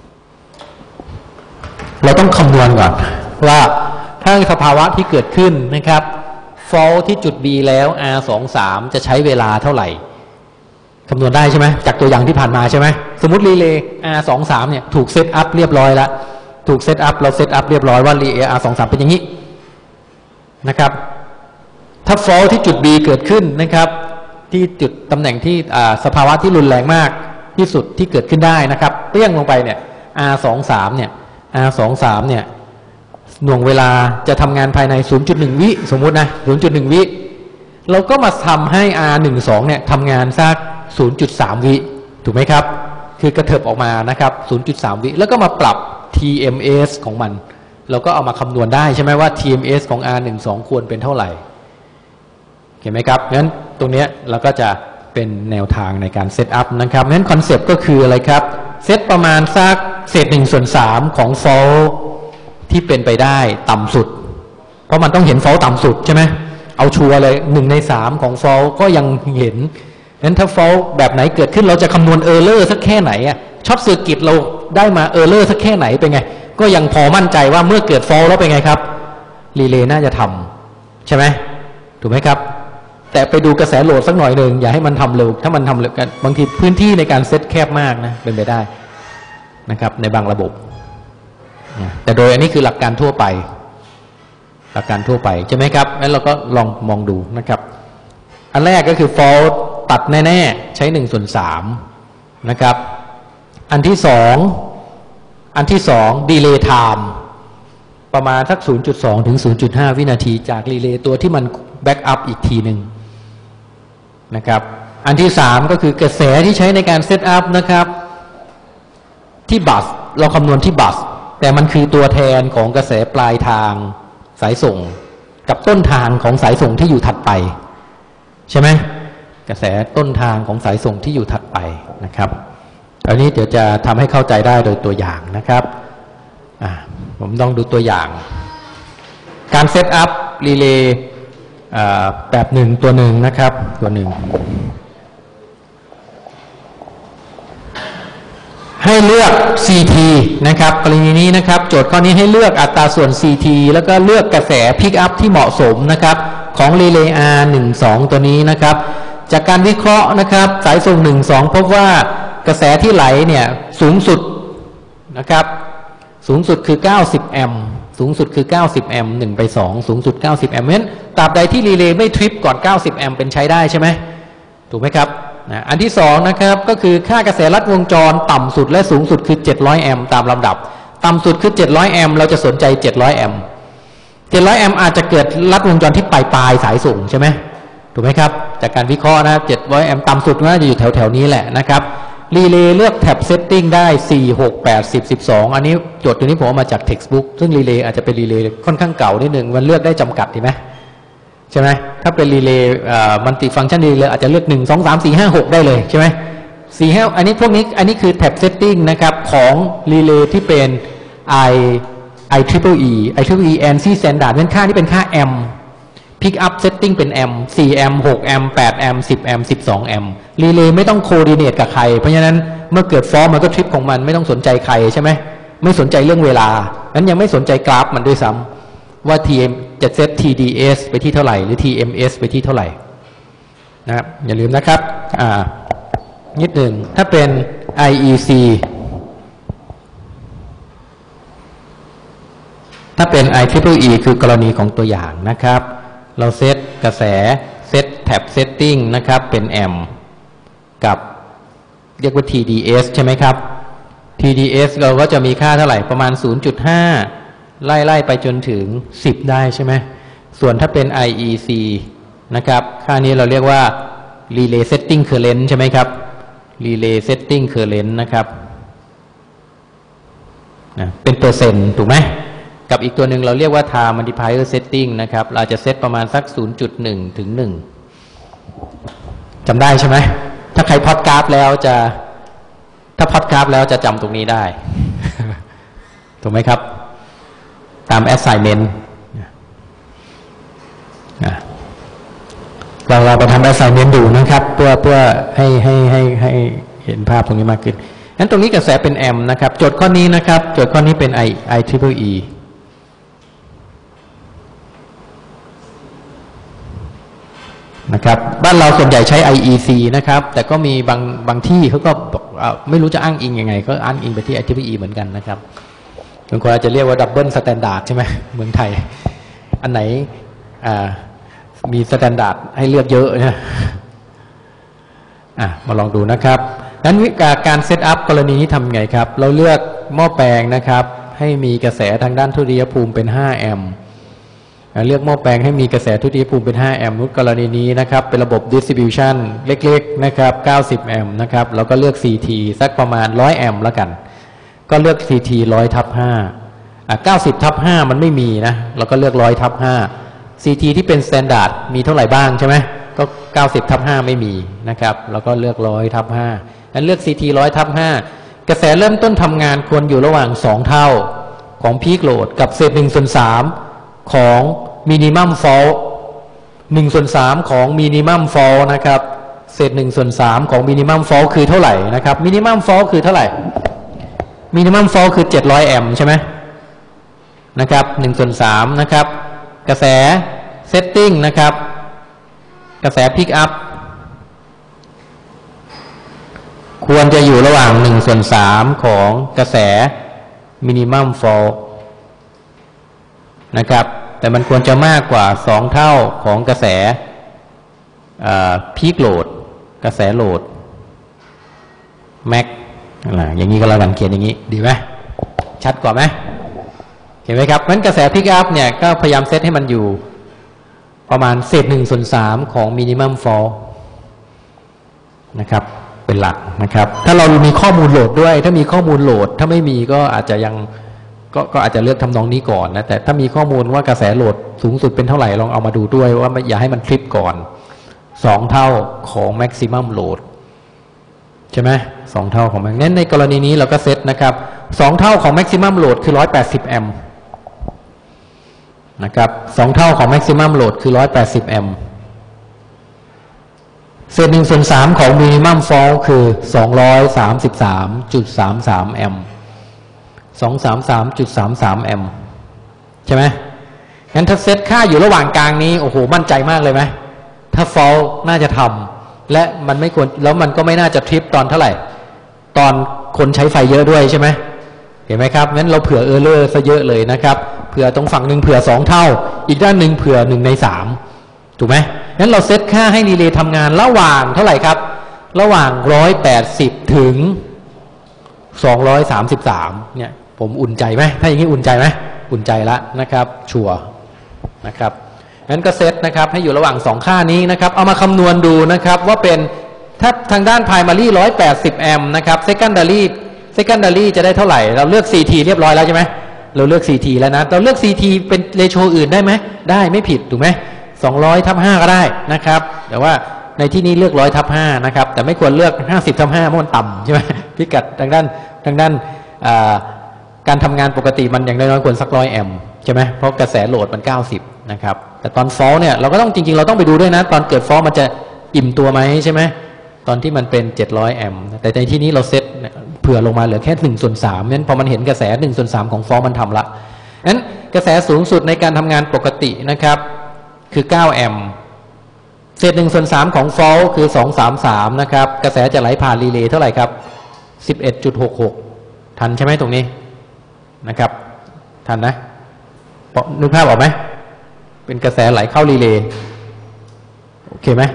เราต้องคำนวณก่อนว่าถ้าสภาวะที่เกิดขึ้นนะครับฟอลที่จุด B แล้ว R สอง สามจะใช้เวลาเท่าไหร่คำนวณได้ใช่ไหมจากตัวอย่างที่ผ่านมาใช่ไหมสมมติรีเลย์ R สอง สามเนี่ยถูกเซตอัพเรียบร้อยแล้วถูกเซตอัพเราเซตอัพเรียบร้อยว่ารีเลย์ R สอง สามเป็นอย่างนี้นะครับถ้าฟอลที่จุด B เกิดขึ้นนะครับที่จุดตำแหน่งที่สภาวะที่รุนแรงมากที่สุดที่เกิดขึ้นได้นะครับเปรี้ยงลงไปเนี่ย R สอง สามเนี่ย R สอง สามเนี่ยหน่วงเวลาจะทำงานภายใน ศูนย์จุดหนึ่ง วิสมมุตินะ ศูนย์จุดหนึ่ง วิเราก็มาทำให้ R หนึ่ง สองเนี่ยทำงานสัก ศูนย์จุดสาม วิถูกไหมครับคือกระเถิบออกมานะครับ ศูนย์จุดสาม วิแล้วก็มาปรับ ที เอ็ม เอส ของมันเราก็เอามาคำนวณได้ใช่ไหมว่า ที เอ็ม เอส ของ R หนึ่ง สอง ควรเป็นเท่าไหร่เห็นไหมครับงั้นตรงนี้เราก็จะเป็นแนวทางในการเซตอัพนะครับงั้นคอนเซปต์ก็คืออะไรครับเซตประมาณสักเศษหนึ่งส่วนสามของฟอลที่เป็นไปได้ต่ำสุดเพราะมันต้องเห็นฟอลต่ำสุดใช่ไหมเอาชัวร์เลยหนึ่งในสามของฟอลก็ยังเห็นงั้นถ้าฟอลแบบไหนเกิดขึ้นเราจะคำนวณเออร์เลอร์สักแค่ไหนอะช็อตเซอร์กิตเราได้มาเออร์เลอร์สักแค่ไหนเป็นไงก็ยังพอมั่นใจว่าเมื่อเกิดฟอลแล้วเป็นไงครับรีเลย์น่าจะทำใช่ไหมถูกไหมครับแต่ไปดูกระแสโหลดสักหน่อยหนึ่งอย่าให้มันทำเร็วถ้ามันทำเร็วกันบางทีพื้นที่ในการเซตแคบมากนะเป็นไปได้นะครับในบางระบบแต่โดยอันนี้คือหลักการทั่วไปหลักการทั่วไปใช่ไหมครับงั้นเราก็ลองมองดูนะครับอันแรกก็คือ fault ตัดแน่ๆใช้หนึ่งส่วนสามนะครับอันที่สองอันที่สอง delay time ประมาณสัก ศูนย์จุดสอง ถึง ศูนย์จุดห้า วินาทีจากรีเลย์ตัวที่มันแบ็กอัพอีกทีหนึ่งนะครับอันที่สามก็คือกระแสที่ใช้ในการเซตอัพนะครับที่บัสเราคำนวณที่บัสแต่มันคือตัวแทนของกระแสปลายทางสายส่งกับต้นทางของสายส่งที่อยู่ถัดไปใช่ไหมกระแสต้นทางของสายส่งที่อยู่ถัดไปนะครับอันนี้เดี๋ยวจะทำให้เข้าใจได้โดยตัวอย่างนะครับอ่าผมต้องดูตัวอย่างการเซตอัพรีเลย์แบบหนึ่งตัวหนึ่งนะครับตัวหนึ่งให้เลือก ซี ที นะครับกรณีนี้นะครับโจทย์ข้อนี้ให้เลือกอัตราส่วน ซี ที แล้วก็เลือกกระแสพิกอัพที่เหมาะสมนะครับของรีเลย์ อาร์ หนึ่ง สอง ตัวนี้นะครับจากการวิเคราะห์นะครับสายส่งหนึ่ง สองพบว่ากระแสที่ไหลเนี่ยสูงสุดนะครับสูงสุดคือเก้าสิบแอมป์สูงสุดคือเก้าสิบแอมป์หนึ่งไปสองสูงสุดเก้าสิบแอมป์เพราะฉะนั้นตราบใดที่รีเลย์ไม่ทริปก่อนเก้าสิบแอมป์เป็นใช้ได้ใช่ไหมถูกไหมครับนะอันที่สองนะครับก็คือค่ากระแสลัดวงจรต่ำสุดและสูงสุดคือเจ็ดร้อยแอมป์ตามลำดับต่ำสุดคือเจ็ดร้อยแอมป์เราจะสนใจเจ็ดร้อยแอมป์เจ็ดร้อยแอมป์อาจจะเกิดลัดวงจรที่ปลายปลายสายสูงใช่ไหมถูกไหมครับจากการวิเคราะห์นะเจ็ดร้อยแอมป์ต่ำสุดน่าจะอยู่แถวแถวนี้แหละนะครับรีเลย์เลือกแท็บเซตติ้งได้สี่ หก แปด สิบ สิบสองอันนี้โจทย์ตัวนี้ผมเอามาจาก textbook ซึ่งรีเลย์อาจจะเป็นรีเลย์ค่อนข้างเก่านิดนึงมันเลือกได้จำกัดใช่ไหมใช่ไหมถ้าเป็นรีเลย์มัลติฟังก์ชันรีเลย์อาจจะเลือกหนึ่ง สอง สาม สี่ ห้า หกได้เลยใช่ไหมสี่ ห้าอันนี้พวกนี้อันนี้คือแท็บเซตติ้งนะครับของรีเลย์ที่เป็น i i triple e i triple e ANSI standard เป็นค่าที่เป็นค่าแอมป์ pick up setting เป็นแอมป์สี่แอมป์หกแอมป์แปดแอมป์สิบแอมป์สิบสองแอมป์รีเลย์ไม่ต้องโคดิเนตกับใครเพราะฉะนั้นเมื่อเกิดฟอลต์มันก็ทริปของมันไม่ต้องสนใจใครใช่ไหมไม่สนใจเรื่องเวลานั้นยังไม่สนใจกราฟมันด้วยซ้ำว่า ที เอ็ม จะเซต ที ดี เอส ไปที่เท่าไหร่หรือ ที เอ็ม เอส ไปที่เท่าไหร่นะครับอย่าลืมนะครับอ่านิดหนึ่งถ้าเป็น ไอ อี ซี ถ้าเป็น ไอ ทริปเปิลอี คือกรณีของตัวอย่างนะครับเราเซตกระแสเซตแท็บเซตติ้งนะครับเป็นแอมป์กับเรียกว่า ที ดี เอส ใช่ไหมครับ ที ดี เอส เราก็จะมีค่าเท่าไหร่ประมาณ ศูนย์จุดห้า ไล่ๆไปจนถึงสิบได้ใช่ไหมส่วนถ้าเป็น ไอ อี ซี นะครับค่านี้เราเรียกว่า Relay Setting Current ใช่ไหมครับ Relay Setting Current นะครับนะเป็นเปอร์เซ็นต์ถูกไหมกับอีกตัวหนึ่งเราเรียกว่า Time Multiplier Setting นะครับเราจะเซตประมาณสัก ศูนย์จุดหนึ่ง ถึง หนึ่งจำได้ใช่ไหมถ้าใครพอดกราฟแล้วจะถ้าพอดกราฟแล้วจะจำตรงนี้ได้ ถูกไหมครับตาม assignment เราเราไปทำ assignment ดูนะครับเพื่อเพื่อให้ให้ให้ให้เห็นภาพตรงนี้มากขึ้นงั้นตรงนี้กระแสเป็นแอมป์นะครับโจทย์ข้อนี้นะครับโจทย์ข้อนี้เป็น i i triple e นะครับบ้านเราส่วนใหญ่ใช้ ไอ อี ซี นะครับแต่ก็มีบางบางที่เขาก็ไม่รู้จะอ้างอิงยังไงก็อ้างอิงไปที่ ไอ ทริปเปิลอี เหมือนกันนะครับบางคนอาจจะเรียกว่าดับเบิลสแตนดาร์ดใช่ไหมเมืองไทยอันไหนมีสแตนดาร์ดให้เลือกเยอะนะอ่ะมาลองดูนะครับนั้นวิธีการเซตอัพกรณีนี้ทำไงครับเราเลือกหม้อแปลงนะครับให้มีกระแสทางด้านทุติยภูมิเป็นห้าแอมป์เลือกหม้อแปลงให้มีกระแสทุติยภูมิเป็นห้าแอมป์กรณีนี้นะครับเป็นระบบ distribution เล็กๆนะครับเก้าสิบแอมป์นะครับแล้วก็เลือก ซี ที สักประมาณหนึ่งร้อยแอมป์แล้วกันก็เลือก ซี ที หนึ่งร้อยทับห้าอ่ะเก้าสิบทับห้ามันไม่มีนะเราก็เลือกหนึ่งร้อยทับห้า ซี ที ที่เป็น standard มีเท่าไหร่บ้างใช่ไหมก็เก้าสิบทับห้าไม่มีนะครับแล้วก็เลือกหนึ่งร้อยทับห้างั้นเลือก ซี ที หนึ่งร้อยทับห้ากระแสเริ่มต้นทำงานควรอยู่ระหว่างสองเท่าของ peak load กับเศษหนึ่งส่วนสามของ minimum fault หนึ่งส่วนสามของ minimum fault นะครับเศษหนึ่งส่วนสามของ minimum fault คือเท่าไหร่นะครับ minimum fault คือเท่าไหร่ minimum fault คือเจ็ดร้อยแอมป์ใช่ไหมนะครับหนึ่งส่วนสามนะครับกระแส setting นะครับกระแส pick up ควรจะอยู่ระหว่างหนึ่งส่วนสามของกระแส minimum fault นะครับแต่มันควรจะมากกว่าสองเท่าของกระแส peak load กระแสโหลด max อย่างนี้ก็แล้วกันเขียนอย่างนี้ดีไหมชัดกว่าไหมเห็นไหมครับงั้นกระแส pick up เนี่ยก็พยายามเซตให้มันอยู่ประมาณเศษหนึ่งส่วนสามของ minimum fault นะครับเป็นหลักนะครับถ้าเรามีข้อมูลโหลดด้วยถ้ามีข้อมูลโหลดถ้าไม่มีก็อาจจะยังก็ก็อาจจะเลือกทำนองนี้ก่อนนะแต่ถ้ามีข้อมูลว่ากระแสโหลดสูงสุดเป็นเท่าไหร่ลองเอามาดูด้วยว่าอย่าให้มันทริปก่อนสองเท่าของ maximum load ใช่ไหมสองเท่าของมันงั้นในกรณีนี้เราก็เซตนะครับสองเท่าของ maximum load คือหนึ่งร้อยแปดสิบแอมป์นะครับสองเท่าของ maximum load คือหนึ่งร้อยแปดสิบแอมป์เศษหนึ่งส่วนสามของ minimum fault คือสองร้อยสามสิบสามจุดสามสามแอมป์สองร้อยสามสิบสามจุดสามสามแอมป์ใช่ไหมงั้นถ้าเซตค่าอยู่ระหว่างกลางนี้โอ้โหมั่นใจมากเลยไหมถ้า fault น่าจะทำและมันไม่ควรแล้วมันก็ไม่น่าจะทริปตอนเท่าไหร่ตอนคนใช้ไฟเยอะด้วยใช่ไหมเห็นไหมครับงั้นเราเผื่อเออร์เลอร์ซะเยอะเลยนะครับเผื่อตรงฝั่งหนึ่งเผื่อสองเท่าอีกด้านหนึ่งเผื่อหนึ่งในสามถูกไหมงั้นเราเซตค่าให้รีเลย์ทำงานระหว่างเท่าไหร่ครับระหว่างหนึ่งร้อยแปดสิบถึงสองร้อยสามสิบสามเนี่ยผมอุ่นใจไหมถ้าอย่างนี้อุ่นใจไหมอุ่นใจละนะครับชัวร์นะครับงั้นก็เซตนะครับให้อยู่ระหว่างสองค่านี้นะครับเอามาคำนวณดูนะครับว่าเป็นถ้าทางด้าน primary หนึ่งร้อยแปดสิบแอมป์นะครับ secondary secondary จะได้เท่าไหร่เราเลือก ซี ที เรียบร้อยแล้วใช่ไหมเราเลือก ซี ที แล้วนะเราเลือก ซี ที เป็นเรโชอื่นได้ไหมได้ไม่ผิดถูกไหมสองร้อยทับห้าก็ได้นะครับแต่ว่าในที่นี้เลือกหนึ่งร้อยทับห้านะครับแต่ไม่ควรเลือกห้าสิบทับห้าเพราะมันต่ำใช่ไหมพิกัดทางด้านทางด้านการทำงานปกติมันอย่างน้อยๆควรสักร้อยแอมป์ใช่ไหมเพราะกระแสโหลดมันเก้าสิบนะครับแต่ตอนฟอลเนี่ยเราก็ต้องจริงๆเราต้องไปดูด้วยนะตอนเกิดฟอลมันจะอิ่มตัวไหมใช่ไหมตอนที่มันเป็นเจ็ดร้อยแอมป์แต่ในที่นี้เราเซตเผื่อลงมาเหลือแค่หนึ่งส่วนสามนั้นพอมันเห็นกระแสหนึ่งส่วนสามของฟอลมันทำละนั้นกระแสสูงสุดในการทำงานปกตินะครับคือเก้าแอมป์เศษหนึ่งส่วนสามของฟอลคือสองร้อยสามสิบสามนะครับกระแสจะไหลผ่านรีเลย์เท่าไหร่ครับ สิบเอ็ดจุดหกหก ทันใช่ไหมตรงนี้นะครับทันนะนึกภาพออกไหมเป็นกระแสไหลเข้ารีเลย์โอเคไหม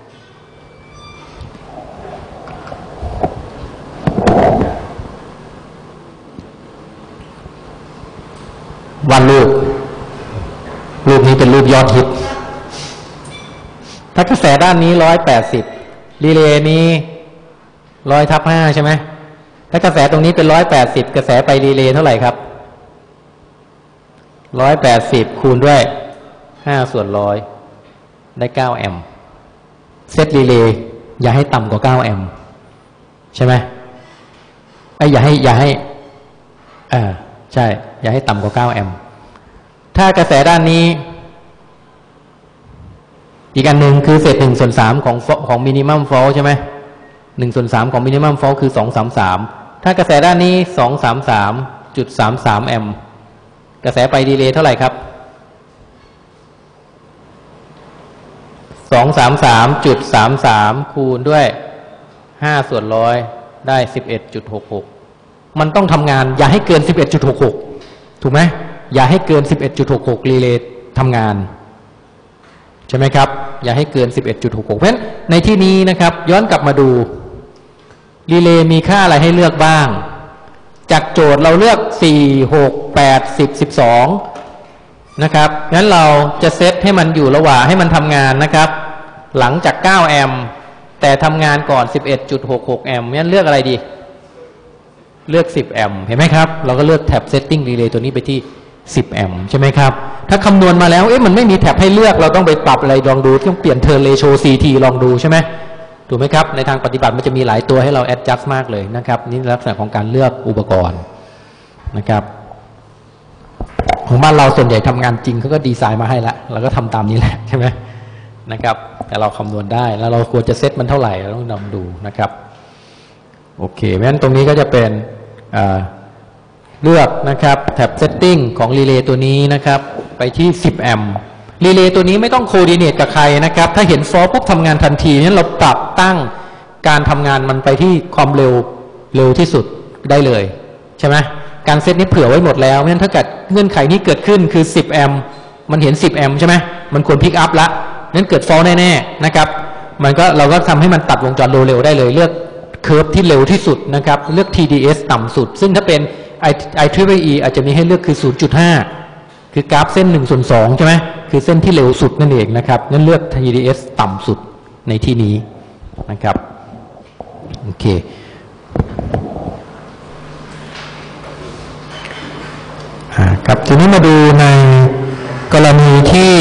วันรูปรูปนี้เป็นรูปยอดฮิตถ้ากระแสด้านนี้ร้อยแปดสิบรีเลย์นี้ร้อยทับห้าใช่ไหมถ้ากระแสตรงนี้เป็นร้อยแปดสิบกระแสไปรีเลย์เท่าไหร่ครับร้อยแปดสิบคูณด้วยห้าส่วนร้อยได้เก้าแอมป์เซตรีเลย์อย่าให้ต่ำกว่าเก้าแอมป์ใช่ไหมไอ้อย่าให้อย่าให้อ่าใช่อย่าให้ต่ำกว่าเก้าแอมป์ถ้ากระแสด้านนี้อีกอันหนึ่งคือเศษหนึ่งส่วนสามของของมินิมัมฟอลใช่ไหมหนึ่งส่วนสามของมินิมัมฟอลคือสองร้อยสามสิบสามถ้ากระแสด้านนี้สองร้อยสามสิบสามจุดสามสามแอมป์กระแสไปดีเลย์เท่าไหร่ครับสองร้อยสามสิบสามจุดสามสามคูณด้วยห้าส่วนร้อยได้ สิบเอ็ดจุดหกหก มันต้องทำงานอย่าให้เกิน สิบเอ็ดจุดหกหก ถูกไหมอย่าให้เกิน สิบเอ็ดจุดหกหก รีเลย์ทำงานใช่ไหมครับอย่าให้เกิน สิบเอ็ดจุดหกหก เพราะฉะนั้นในที่นี้นะครับย้อนกลับมาดูรีเลย์มีค่าอะไรให้เลือกบ้างจากโจทย์เราเลือกสี่ หก แปด สิบ สิบสองนะครับงั้นเราจะเซตให้มันอยู่ระหว่างให้มันทำงานนะครับหลังจากเก้าแอมป์แต่ทำงานก่อน สิบเอ็ดจุดหกหก แอมป์งั้นเลือกอะไรดีเลือกสิบแอมป์เห็นไหมครับเราก็เลือกแท็บ setting relay ตัวนี้ไปที่สิบแอมป์ใช่ไหมครับถ้าคำนวณมาแล้วเอ๊ะมันไม่มีแท็บให้เลือกเราต้องไปปรับอะไรลองดูต้องเปลี่ยน turn ratio ซี ที ลองดูใช่ไหมถูกไหมครับในทางปฏิบัติมันจะมีหลายตัวให้เรา adjust มากเลยนะครับนี่ลักษณะของการเลือกอุปกรณ์นะครับของบ้านเราส่วนใหญ่ทำงานจริงเขาก็ดีไซน์มาให้แล้วเราก็ทำตามนี้แหละใช่ไหมนะครับแต่เราคำนวณได้แล้วเราควรจะเซตมันเท่าไหร่เราต้องนำดูนะครับโอเคเพราะฉะนั้นตรงนี้ก็จะเป็นเลือกนะครับแท็บ setting ของรีเลย์ตัวนี้นะครับไปที่สิบแอมป์รีเลย์ตัวนี้ไม่ต้องโคดิเนตกับใครนะครับถ้าเห็นฟอลปุ๊บทำงานทันทีนั้นเราปรับตั้งการทำงานมันไปที่ความเร็วเร็วที่สุดได้เลยใช่ไหมการเซตนี้เผื่อไว้หมดแล้วเพราะฉะนั้นถ้าเกิดเงื่อนไขนี้เกิดขึ้นคือสิบแอมป์มันเห็นสิบแอมป์ใช่ไหมมันควรพิกอัพละนั้นเกิดฟอลแน่ๆนะครับมันก็เราก็ทำให้มันตัดวงจรเร็วๆได้เลยเลือกเคอร์ฟที่เร็วที่สุดนะครับเลือก ที ดี เอส ต่ำสุดซึ่งถ้าเป็น ไอ ทริปเปิลอี อาจจะมีให้เลือกคือ ศูนย์จุดห้า คือกราฟเส้นหนึ่งส่วนสองใช่ไหมคือเส้นที่เร็วสุดนั่นเองนะครับงั้นเลือก ที ดี เอส ต่ำสุดในที่นี้นะครับโอเคครับทีนี้มาดูในกรณีที่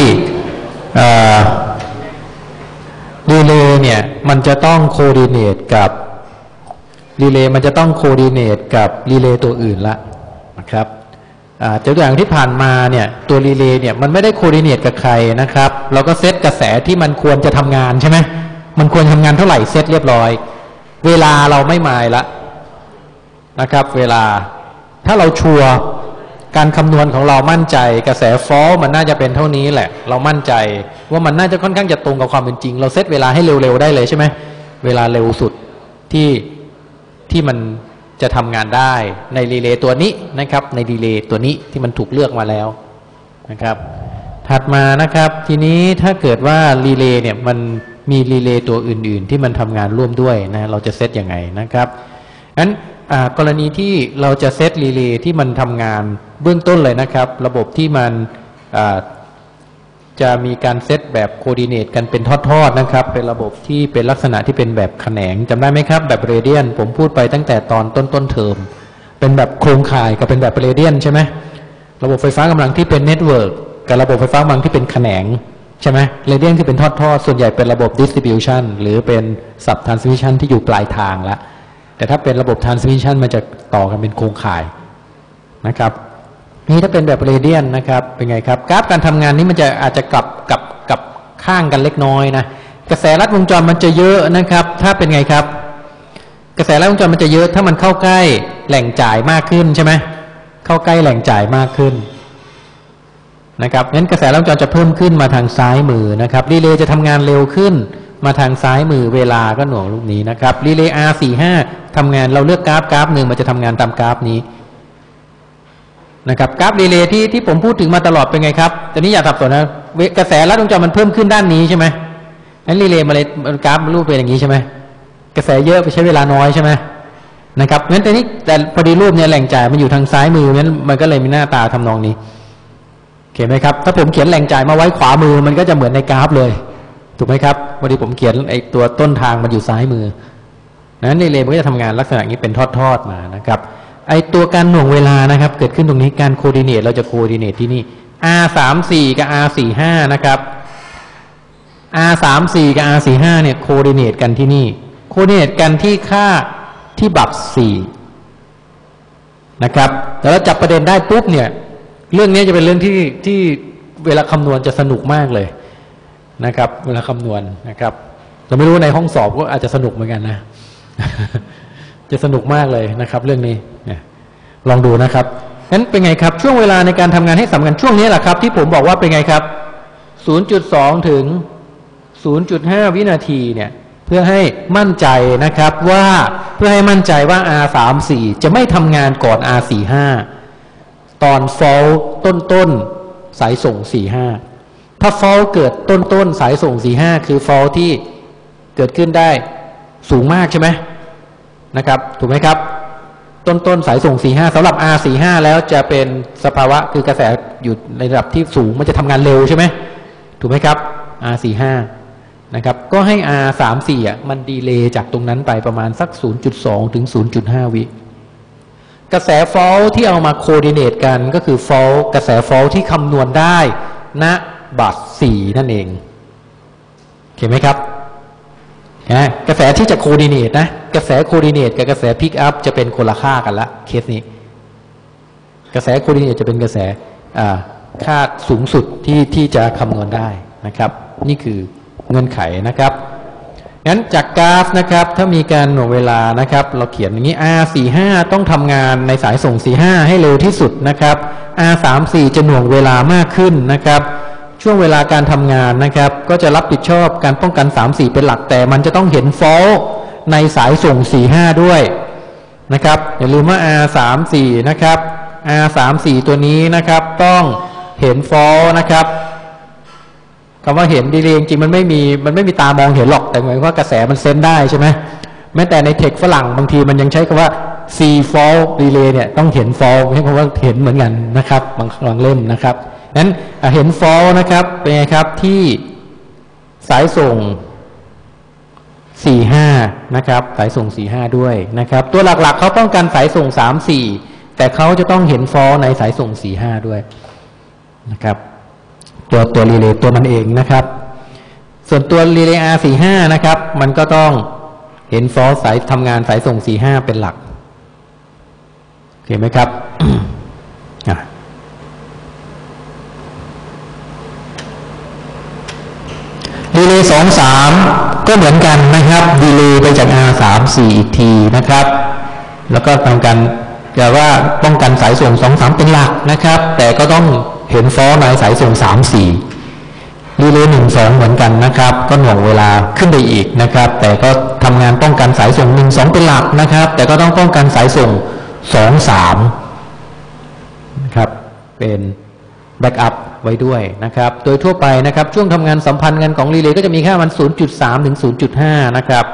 รีเลย์เนี่ยมันจะต้องโคดิเนตกับรีเลย์มันจะต้องโคดิเนตกับรีเลย์ตัวอื่นละนะครับตัวอย่างที่ผ่านมาเนี่ยตัวรีเลย์เนี่ยมันไม่ได้โคดิเนตกับใครนะครับเราก็เซตกระแสที่มันควรจะทำงานใช่ไหมมันควรทำงานเท่าไหร่เซตเรียบร้อยเวลาเราไม่หมายละนะครับเวลาถ้าเราชัวร์การคำนวณของเรามั่นใจกระแสฟอลมันน่าจะเป็นเท่านี้แหละเรามั่นใจว่ามันน่าจะค่อนข้างจะตรงกับความเป็นจริงเราเซตเวลาให้เร็วๆได้เลยใช่ไหมเวลาเร็วสุดที่ที่มันจะทำงานได้ในรีเลย์ตัวนี้นะครับในรีเลย์ตัวนี้ที่มันถูกเลือกมาแล้วนะครับถัดมานะครับทีนี้ถ้าเกิดว่ารีเลย์เนี่ยมันมีรีเลย์ตัวอื่นๆที่มันทำงานร่วมด้วยนะเราจะเซตยังไงนะครับงั้นกรณีที่เราจะเซตรีเลย์ที่มันทำงานเบื้องต้นเลยนะครับระบบที่มันจะมีการเซตแบบโคดิเนตกันเป็นทอดๆนะครับเป็นระบบที่เป็นลักษณะที่เป็นแบบแขนงจำได้ไหมครับแบบเรเดียนผมพูดไปตั้งแต่ตอนต้นๆเทอมเป็นแบบโครงข่ายกับเป็นแบบเรเดียนใช่ไหมระบบไฟฟ้ากำลังที่เป็นเน็ตเวิร์กกับระบบไฟฟ้ากำลังที่เป็นแขนงใช่ไหมเรเดียนที่เป็นทอดๆส่วนใหญ่เป็นระบบดิสทริบิวชันหรือเป็นซับทรานสมิชันที่อยู่ปลายทางละแต่ถ้าเป็นระบบทรานสมิชันมันจะต่อกันเป็นโครงข่ายนะครับนี่ถ้าเป็นแบบเรเดียนนะครับเป็นไงครับกราฟการทำงานนี้มันจะอาจจะกลับกับกับข้างกันเล็กน้อยนะกระแสลัดวงจรมันจะเยอะนะครับถ้าเป็นไงครับกระแสลัดวงจรมันจะเยอะถ้ามันเข้าใกล้แหล่งจ่ายมากขึ้นใช่ไหมเข้าใกล้แหล่งจ่ายมากขึ้นนะครับงั้นกระแสลัดวงจรจะเพิ่มขึ้นมาทางซ้ายมือนะครับรีเลย์จะทำงานเร็วขึ้นมาทางซ้ายมือเวลาก็หน่วงลูกนี้นะครับรีเลย์ อาร์ สี่สิบห้า ทำงานเราเลือกกราฟกราฟหนึ่งมันจะทำงานตามกราฟนี้นะครับกราฟรีเลย์ที่ที่ผมพูดถึงมาตลอดเป็นไงครับตอนนี้อย่าสับสนนะกระแสลัดวงจรมันเพิ่มขึ้นด้านนี้ใช่ไหมนั้นรีเลย์มาเลยกราฟรูปเป็นอย่างนี้ใช่ไหมกระแสเยอะไปใช้เวลาน้อยใช่ไหมนะครับงั้นแต่นี้แต่พอดีรูปเนี่ยแหล่งจ่ายมันอยู่ทางซ้ายมือนั้นมันก็เลยมีหน้าตาทำนองนี้เห็นไหมครับถ้าผมเขียนแหล่งจ่ายมาไว้ขวามือมันก็จะเหมือนในกราฟเลยถูกไหมครับพอดีผมเขียนไอ้ตัวต้นทางมันอยู่ซ้ายมือนั้นรีเลย์มันก็จะทำงานลักษณะนี้เป็นทอดๆมานะครับไอตัวการหน่วงเวลานะครับเกิดขึ้นตรงนี้การโคดิเนตเราจะโคดิเนตที่นี่ อาร์ สามสิบสี่ กับ อาร์ สี่สิบห้า นะครับ อาร์ สามสิบสี่ กับ อาร์ สี่สิบห้า เนี่ยโคดิเนตกันที่นี่โคดิเนตกันที่ค่าที่บัฟสี่นะครับแต่เราจับประเด็นได้ปุ๊บเนี่ยเรื่องนี้จะเป็นเรื่องที่ที่เวลาคำนวณจะสนุกมากเลยนะครับเวลาคำนวณนะครับแต่ไม่รู้ในห้องสอบก็อาจจะสนุกเหมือนกันนะ จะสนุกมากเลยนะครับเรื่องนี้ลองดูนะครับงั้นเป็นไงครับช่วงเวลาในการทำงานให้สำคัญช่วงนี้แหละครับที่ผมบอกว่าเป็นไงครับ ศูนย์จุดสอง ถึง ศูนย์จุดห้า วินาทีเนี่ยเพื่อให้มั่นใจนะครับว่าเพื่อให้มั่นใจว่า อาร์ สามสิบสี่ จะไม่ทำงานก่อน อาร์ สี่สิบห้า ตอน fault ต้นๆสายส่ง สี่สิบห้า ถ้า fault เกิดต้นๆสายส่ง สี่สิบห้า คือ fault ที่เกิดขึ้นได้สูงมากใช่ไหมนะครับถูกไหมครับต้นต้นสายส่ง สี่สิบห้า สำหรับ อาร์ สี่สิบห้า แล้วจะเป็นสภาวะคือกระแสอยู่ในระดับที่สูงมันจะทำงานเร็วใช่ไหมถูกไหมครับ อาร์ สี่สิบห้า นะครับก็ให้ อาร์ สามสิบสี่ อ่ะมันดีเลย์จากตรงนั้นไปประมาณสัก ศูนย์จุดสอง ถึง ศูนย์จุดห้า วิกระแส fault ที่เอามาโคดิเนตกันก็คือ fault กระแส fault ที่คำนวณได้ณบัสสี่นั่นเองเห็นไหมครับนะกระแสที่จะโคดิเนตนะกระแสโคดิเนตกับกระแสพิกอัพจะเป็นคนละค่ากันละเคสนี้กระแสโคดิเนตจะเป็นกระแสค่าสูงสุดที่ที่จะคำนวณได้นะครับนี่คือเงื่อนไขนะครับงั้นจากกราฟนะครับถ้ามีการหน่วงเวลานะครับเราเขียนอย่างนี้ อาร์ สี่สิบห้า ต้องทำงานในสายส่ง สี่สิบห้า ให้เร็วที่สุดนะครับ อาร์ สามสิบสี่ จะหน่วงเวลามากขึ้นนะครับช่วงเวลาการทำงานนะครับก็จะรับผิดชอบการป้องกัน สามสิบสี่ เป็นหลักแต่มันจะต้องเห็น fault ในสายส่ง สี่สิบห้า ด้วยนะครับอย่าลืมว่า อาร์ สามสิบสี่ นะครับ อาร์ สามสิบสี่ ตัวนี้นะครับต้องเห็น fault นะครับคำว่าเห็นดีเลยจริงๆมันไม่มีมันไม่มีตามองเห็นหรอกแต่หมายว่ากระแสมันเซนได้ใช่ไหมแม้แต่ในเทคฝรั่งบางทีมันยังใช้คำว่า see fault relay เนี่ยต้องเห็น fault ไม่ใช่คำว่าเห็นเหมือนกันนะครับบางบางเล่มนะครับนั้นเห็น fault นะครับเป็นไงครับที่สายส่ง สี่สิบห้า นะครับสายส่ง สี่สิบห้า ด้วยนะครับตัวหลักๆเขาป้องกันสายส่ง สามสิบสี่ แต่เขาจะต้องเห็น fault ในสายส่ง สี่สิบห้า ด้วยนะครับตัวตัวรีเลย์ตัวมันเองนะครับส่วนตัวรีเลย์ อาร์ สี่สิบห้า นะครับมันก็ต้องเห็น fault สายทำงานสายส่ง สี่สิบห้า เป็นหลักเห็นไหมครับ ดีเลย์สอง สามก็เหมือนกันนะครับดีเลย์ไปจาก อาร์ สามสิบสี่ อีกทีนะครับแล้วก็ทำการจะว่าป้องกันสายส่ง สอง สาม เป็นหลักนะครับแต่ก็ต้องเห็น fault ในสายส่ง สามสิบสี่ ดีเลย์หนึ่ง สองเหมือนกันนะครับก็หน่วงเวลาขึ้นไปอีกนะครับแต่ก็ทำงานป้องกันสายส่ง หนึ่ง สอง เป็นหลักนะครับแต่ก็ต้องป้องกันสายส่ง สอง สามนะครับเป็นแบ็กอัพไว้ด้วยนะครับโดยทั่วไปนะครับช่วงทำงานสัมพันธ์กันของรีเลย์ก็จะมีค่ามัน ศูนย์จุดสาม ถึง ศูนย์จุดห้า นะครับ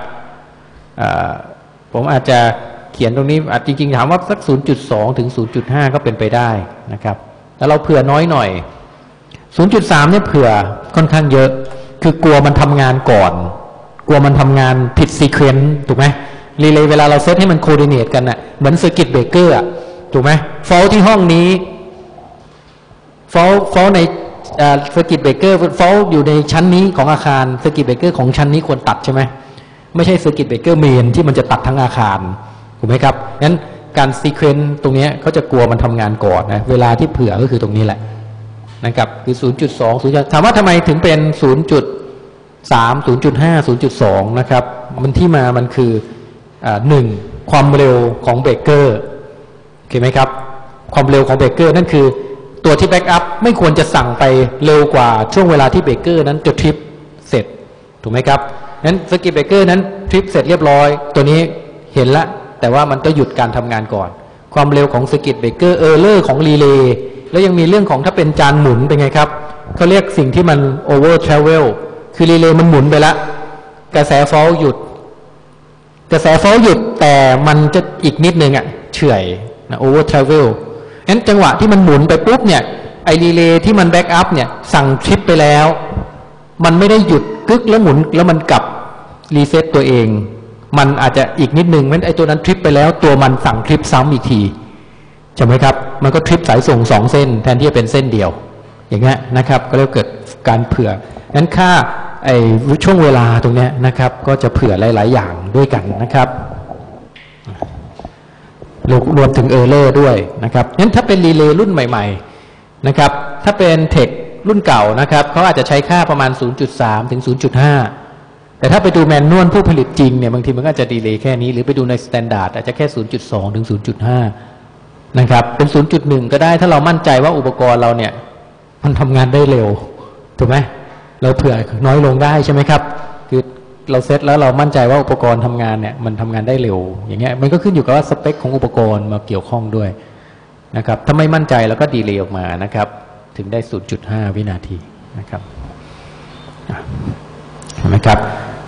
ผมอาจจะเขียนตรงนี้อาจจริงๆถามว่าสัก ศูนย์จุดสอง ถึง ศูนย์จุดห้า ก็เป็นไปได้นะครับแล้วเราเผื่อน้อยหน่อย ศูนย์จุดสาม เนี่ยเผื่อค่อนข้างเยอะคือกลัวมันทำงานก่อนกลัวมันทำงานผิดซีเควนต์ถูกไหมรีเลย์เวลาเราเซตให้มันโคดิเนตกันน่ะเหมือนเซอร์กิตเบรกเกอร์อ่ะถูกไหมฟอลที่ห้องนี้ฟอลฟอลในเซอร์กิตเบรกเกอร์ฟอลอยู่ในชั้นนี้ของอาคารเซอร์กิตเบรกเกอร์ของชั้นนี้ควรตัดใช่ไหมไม่ใช่เซอร์กิตเบรกเกอร์เมนที่มันจะตัดทั้งอาคารถูกไหมครับงั้นการซีเควนต์ตรงนี้เขาจะกลัวมันทำงานก่อนนะเวลาที่เผื่อก็คือตรงนี้แหละนะครับคือ ศูนย์จุดสอง ศูนย์ถามว่าทำไมถึงเป็น ศูนย์จุดสาม ศูนย์จุดห้า ศูนย์จุดสอง นะครับมันที่มามันคืออ่าหนึ่งความเร็วของเบรกเกอร์โอเคไหมครับความเร็วของเบรกเกอร์นั่นคือตัวที่แบ็กอัพไม่ควรจะสั่งไปเร็วกว่าช่วงเวลาที่เบรกเกอร์นั้นจะทริปเสร็จถูกไหมครับงั้นสกิปเบรกเกอร์นั้นทริปเสร็จเรียบร้อยตัวนี้เห็นละแต่ว่ามันก็หยุดการทำงานก่อนความเร็วของสกิปเบรกเกอร์เออร์เลอร์ของรีเลย์แล้วยังมีเรื่องของถ้าเป็นจานหมุนเป็นไงครับเขาเรียกสิ่งที่มันโอเวอร์ทราเวลคือรีเลย์มันหมุนไปแล้วกระแสฟอลหยุดกระแสฟอลหยุดแต่มันจะอีกนิดนึงอ่ะเฉื่อยนะโอเวอร์ทราเวลงั้นจังหวะที่มันหมุนไปปุ๊บเนี่ยไอรีเลย์ที่มันแบ็กอัพเนี่ยสั่งทริปไปแล้วมันไม่ได้หยุดกึกแล้วหมุนแล้วมันกลับรีเซ็ตตัวเองมันอาจจะอีกนิดนึงงั้นไอตัวนั้นทริปไปแล้วตัวมันสั่งทริปซ้ำอีกทีใช่ไหมครับมันก็ทริปสายส่งสองเส้นแทนที่จะเป็นเส้นเดียวอย่างเงี้ยนะครับก็เรียกเกิดการเผื่องั้นค่าไอ้ช่วงเวลาตรงเนี้ยนะครับก็จะเผื่อหลายๆอย่างด้วยกันนะครับรวมถึงเออร์เลอร์ด้วยนะครับงั้นถ้าเป็นรีเลย์รุ่นใหม่ๆนะครับถ้าเป็นเทครุ่นเก่านะครับเขาอาจจะใช้ค่าประมาณ ศูนย์จุดสาม ถึง ศูนย์จุดห้า แต่ถ้าไปดูแมนนวลผู้ผลิตจริงเนี่ยบางทีมันก็จะดีเลย์แค่นี้หรือไปดูในสแตนดาร์ดอาจจะแค่ ศูนย์จุดสอง ถึง ศูนย์จุดห้า นะครับเป็น ศูนย์จุดหนึ่ง ก็ได้ถ้าเรามั่นใจว่าอุปกรณ์เราเนี่ยมันทำงานได้เร็วถูกไหมเราเผื่อน้อยลงได้ใช่ไหมครับคือเราเซตแล้วเรามั่นใจว่าอุปกรณ์ทำงานเนี่ยมันทำงานได้เร็วอย่างเงี้ยมันก็ขึ้นอยู่กับว่าสเปคของอุปกรณ์มาเกี่ยวข้องด้วยนะครับถ้าไม่มั่นใจแล้วก็ดีเลย์ออกมานะครับถึงได้ ศูนย์จุดห้า วินาทีนะครับเห็นไหมครับ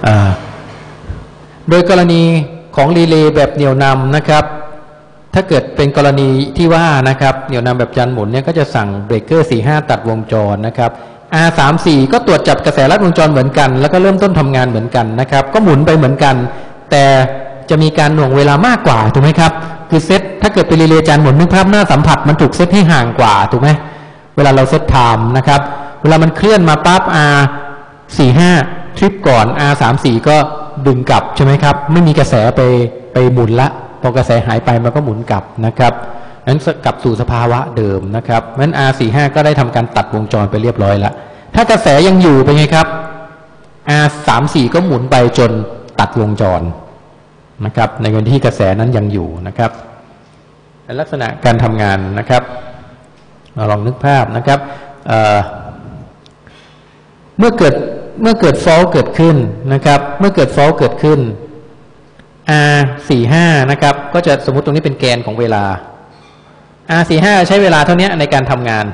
โดยกรณีของรีเลย์แบบเหนี่ยวนำนะครับถ้าเกิดเป็นกรณีที่ว่านะครับเหนี่ยวนำแบบจันหมุนเนี่ยก็จะสั่งเบรกเกอร์ สี่ห้า ตัดวงจรนะครับ อาร์ สามสิบสี่ ก็ตรวจจับกระแสลัดวงจรเหมือนกันแล้วก็เริ่มต้นทำงานเหมือนกันนะครับก็หมุนไปเหมือนกันแต่จะมีการหน่วงเวลามากกว่าถูกไหมครับคือเซตถ้าเกิดเป็นรีเลย์จันหมุนนึกภาพหน้าสัมผัสมันถูกเซตให้ห่างกว่าถูกไหมเวลาเราเซตไทม์นะครับเวลามันเคลื่อนมาปั๊บ อาร์ สี่สิบห้า ทริปก่อน อาร์ สามสิบสี่ ก็ดึงกลับใช่ไหมครับไม่มีกระแสไปไปหมุนละพอกระแสหายไปมันก็หมุนกลับนะครับนั้นกลับสู่สภาวะเดิมนะครับงั้น อาร์ สี่สิบห้า ก็ได้ทำการตัดวงจรไปเรียบร้อยแล้วถ้ากระแสยังอยู่เป็นไงครับ อาร์ สามสิบสี่ ก็หมุนไปจนตัดวงจรนะครับในกรณีที่กระแสนั้นยังอยู่นะครับในลักษณะการทำงานนะครับเราลองนึกภาพนะครับเ, เมื่อเกิดเมื่อเกิด fault เกิดขึ้นนะครับเมื่อเกิด fault เกิดขึ้น อาร์ สี่สิบห้า นะครับก็จะสมมุติตรงนี้เป็นแกนของเวลา อาร์ สี่สิบห้า ใช้เวลาเท่านี้ในการทำงาน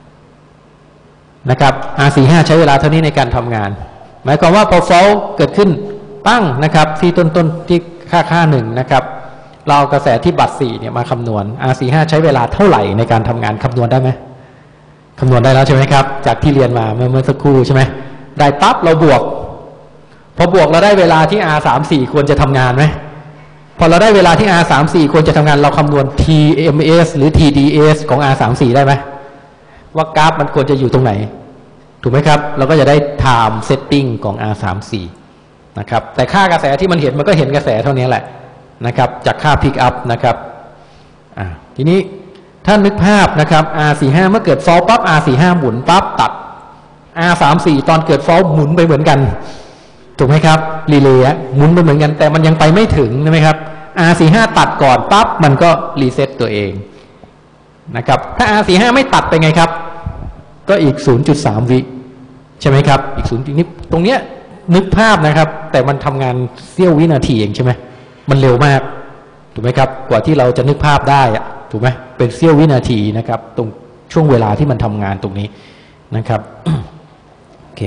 นะครับ อาร์ สี่สิบห้า ใช้เวลาเท่านี้ในการทำงานหมายความว่าพอ fault เกิดขึ้นปั้งนะครับที่ต้นต้นที่ค่าค่าหนึ่งนะครับเราเอากระแสที่บัตรสี่เนี่ยมาคำนวณ อาร์ สี่สิบห้า ใช้เวลาเท่าไหร่ในการทำงานคำนวณได้ไหมคำนวณได้แล้วใช่ไหมครับจากที่เรียนมาเมื่อเมื่อสักครู่ใช่ไหมได้ปั๊บเราบวกพอบวกเราได้เวลาที่ อาร์ สามสิบสี่ ควรจะทำงานไหมพอเราได้เวลาที่ อาร์ สามสิบสี่ ควรจะทำงานเราคำนวณ ที เอ็ม เอส หรือ ที ดี เอส ของ อาร์ สามสิบสี่ ได้ไหมว่ากราฟมันควรจะอยู่ตรงไหนถูกไหมครับเราก็จะได้ time setting ของ อาร์ สามสิบสี่ นะครับแต่ค่ากระแสที่มันเห็นมันก็เห็นกระแสเท่านี้แหละนะครับจากค่า pick up นะครับอ่าทีนี้ถ้านึกภาพนะครับ อาร์ สี่สิบห้า เมื่อเกิด fault ปั๊บ อาร์ สี่สิบห้า หมุนปั๊บตัด อาร์ สามสิบสี่ ตอนเกิด fault หมุนไปเหมือนกันถูกไหมครับรีเลย์หมุนไปเหมือนกันแต่มันยังไปไม่ถึงใช่ไหมครับ อาร์ สี่สิบห้า ตัดก่อนปั๊บมันก็รีเซ็ตตัวเองนะครับถ้า อาร์ สี่สิบห้า ไม่ตัดไปไงครับก็อีก ศูนย์จุดสาม วิใช่ไหมครับอีกศูนย์นิดตรงเนี้ยนึกภาพนะครับแต่มันทำงานเสี้ยววินาทีเองใช่ไหมมันเร็วมากถูกไหมครับกว่าที่เราจะนึกภาพได้อะถูกไหมเป็นเสี้ยววินาทีนะครับตรงช่วงเวลาที่มันทำงานตรงนี้นะครับโอเค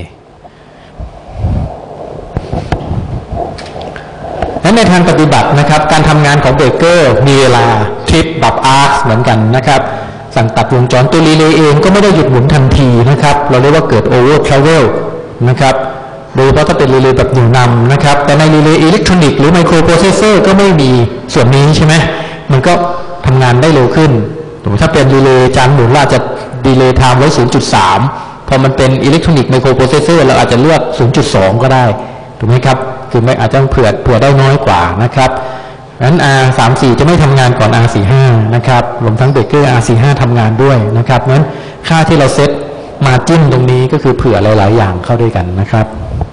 และในทางปฏิบัตินะครับการทำงานของเบรกเกอร์มีเวลาทริปแบบอาร์คเหมือนกันนะครับสั่งตัดวงจรตัวรีเลย์เองก็ไม่ได้หยุดหมุนทันทีนะครับเราเรียกว่าเกิดโอเวอร์ทราเวลนะครับโดยเฉพาะถ้าเป็นรีเลย์แบบเหนี่ยวนำนะครับแต่ในรีเลย์อิเล็กทรอนิกส์หรือไมโครโปรเซสเซอร์ก็ไม่มีส่วนนี้ใช่ไหมมันก็ทำงานได้เร็วขึ้นถ้าเป็นรีเลย์จานหมุนเราอาจจะดีเลย์ไทม์ไว้ ศูนย์จุดสาม พอมันเป็นอิเล็กทรอนิกส์ไมโครโปรเซสเซอร์เราอาจจะเลือก ศูนย์จุดสอง ก็ได้ถูกไหมครับคือไม่อาจจะเผื่อเผื่อได้น้อยกว่านะครับงั้น อาร์ สามสิบสี่ จะไม่ทำงานก่อน อาร์ สี่สิบห้า นะครับรวมทั้งเบรกเกอร์ อาร์ สี่สิบห้า ทำงานด้วยนะครับงั้นค่าที่เราเซตมาจิ้มตรงนี้ก็คือเผื่อหลายๆอย่างเข้าด้วยกันนะครับ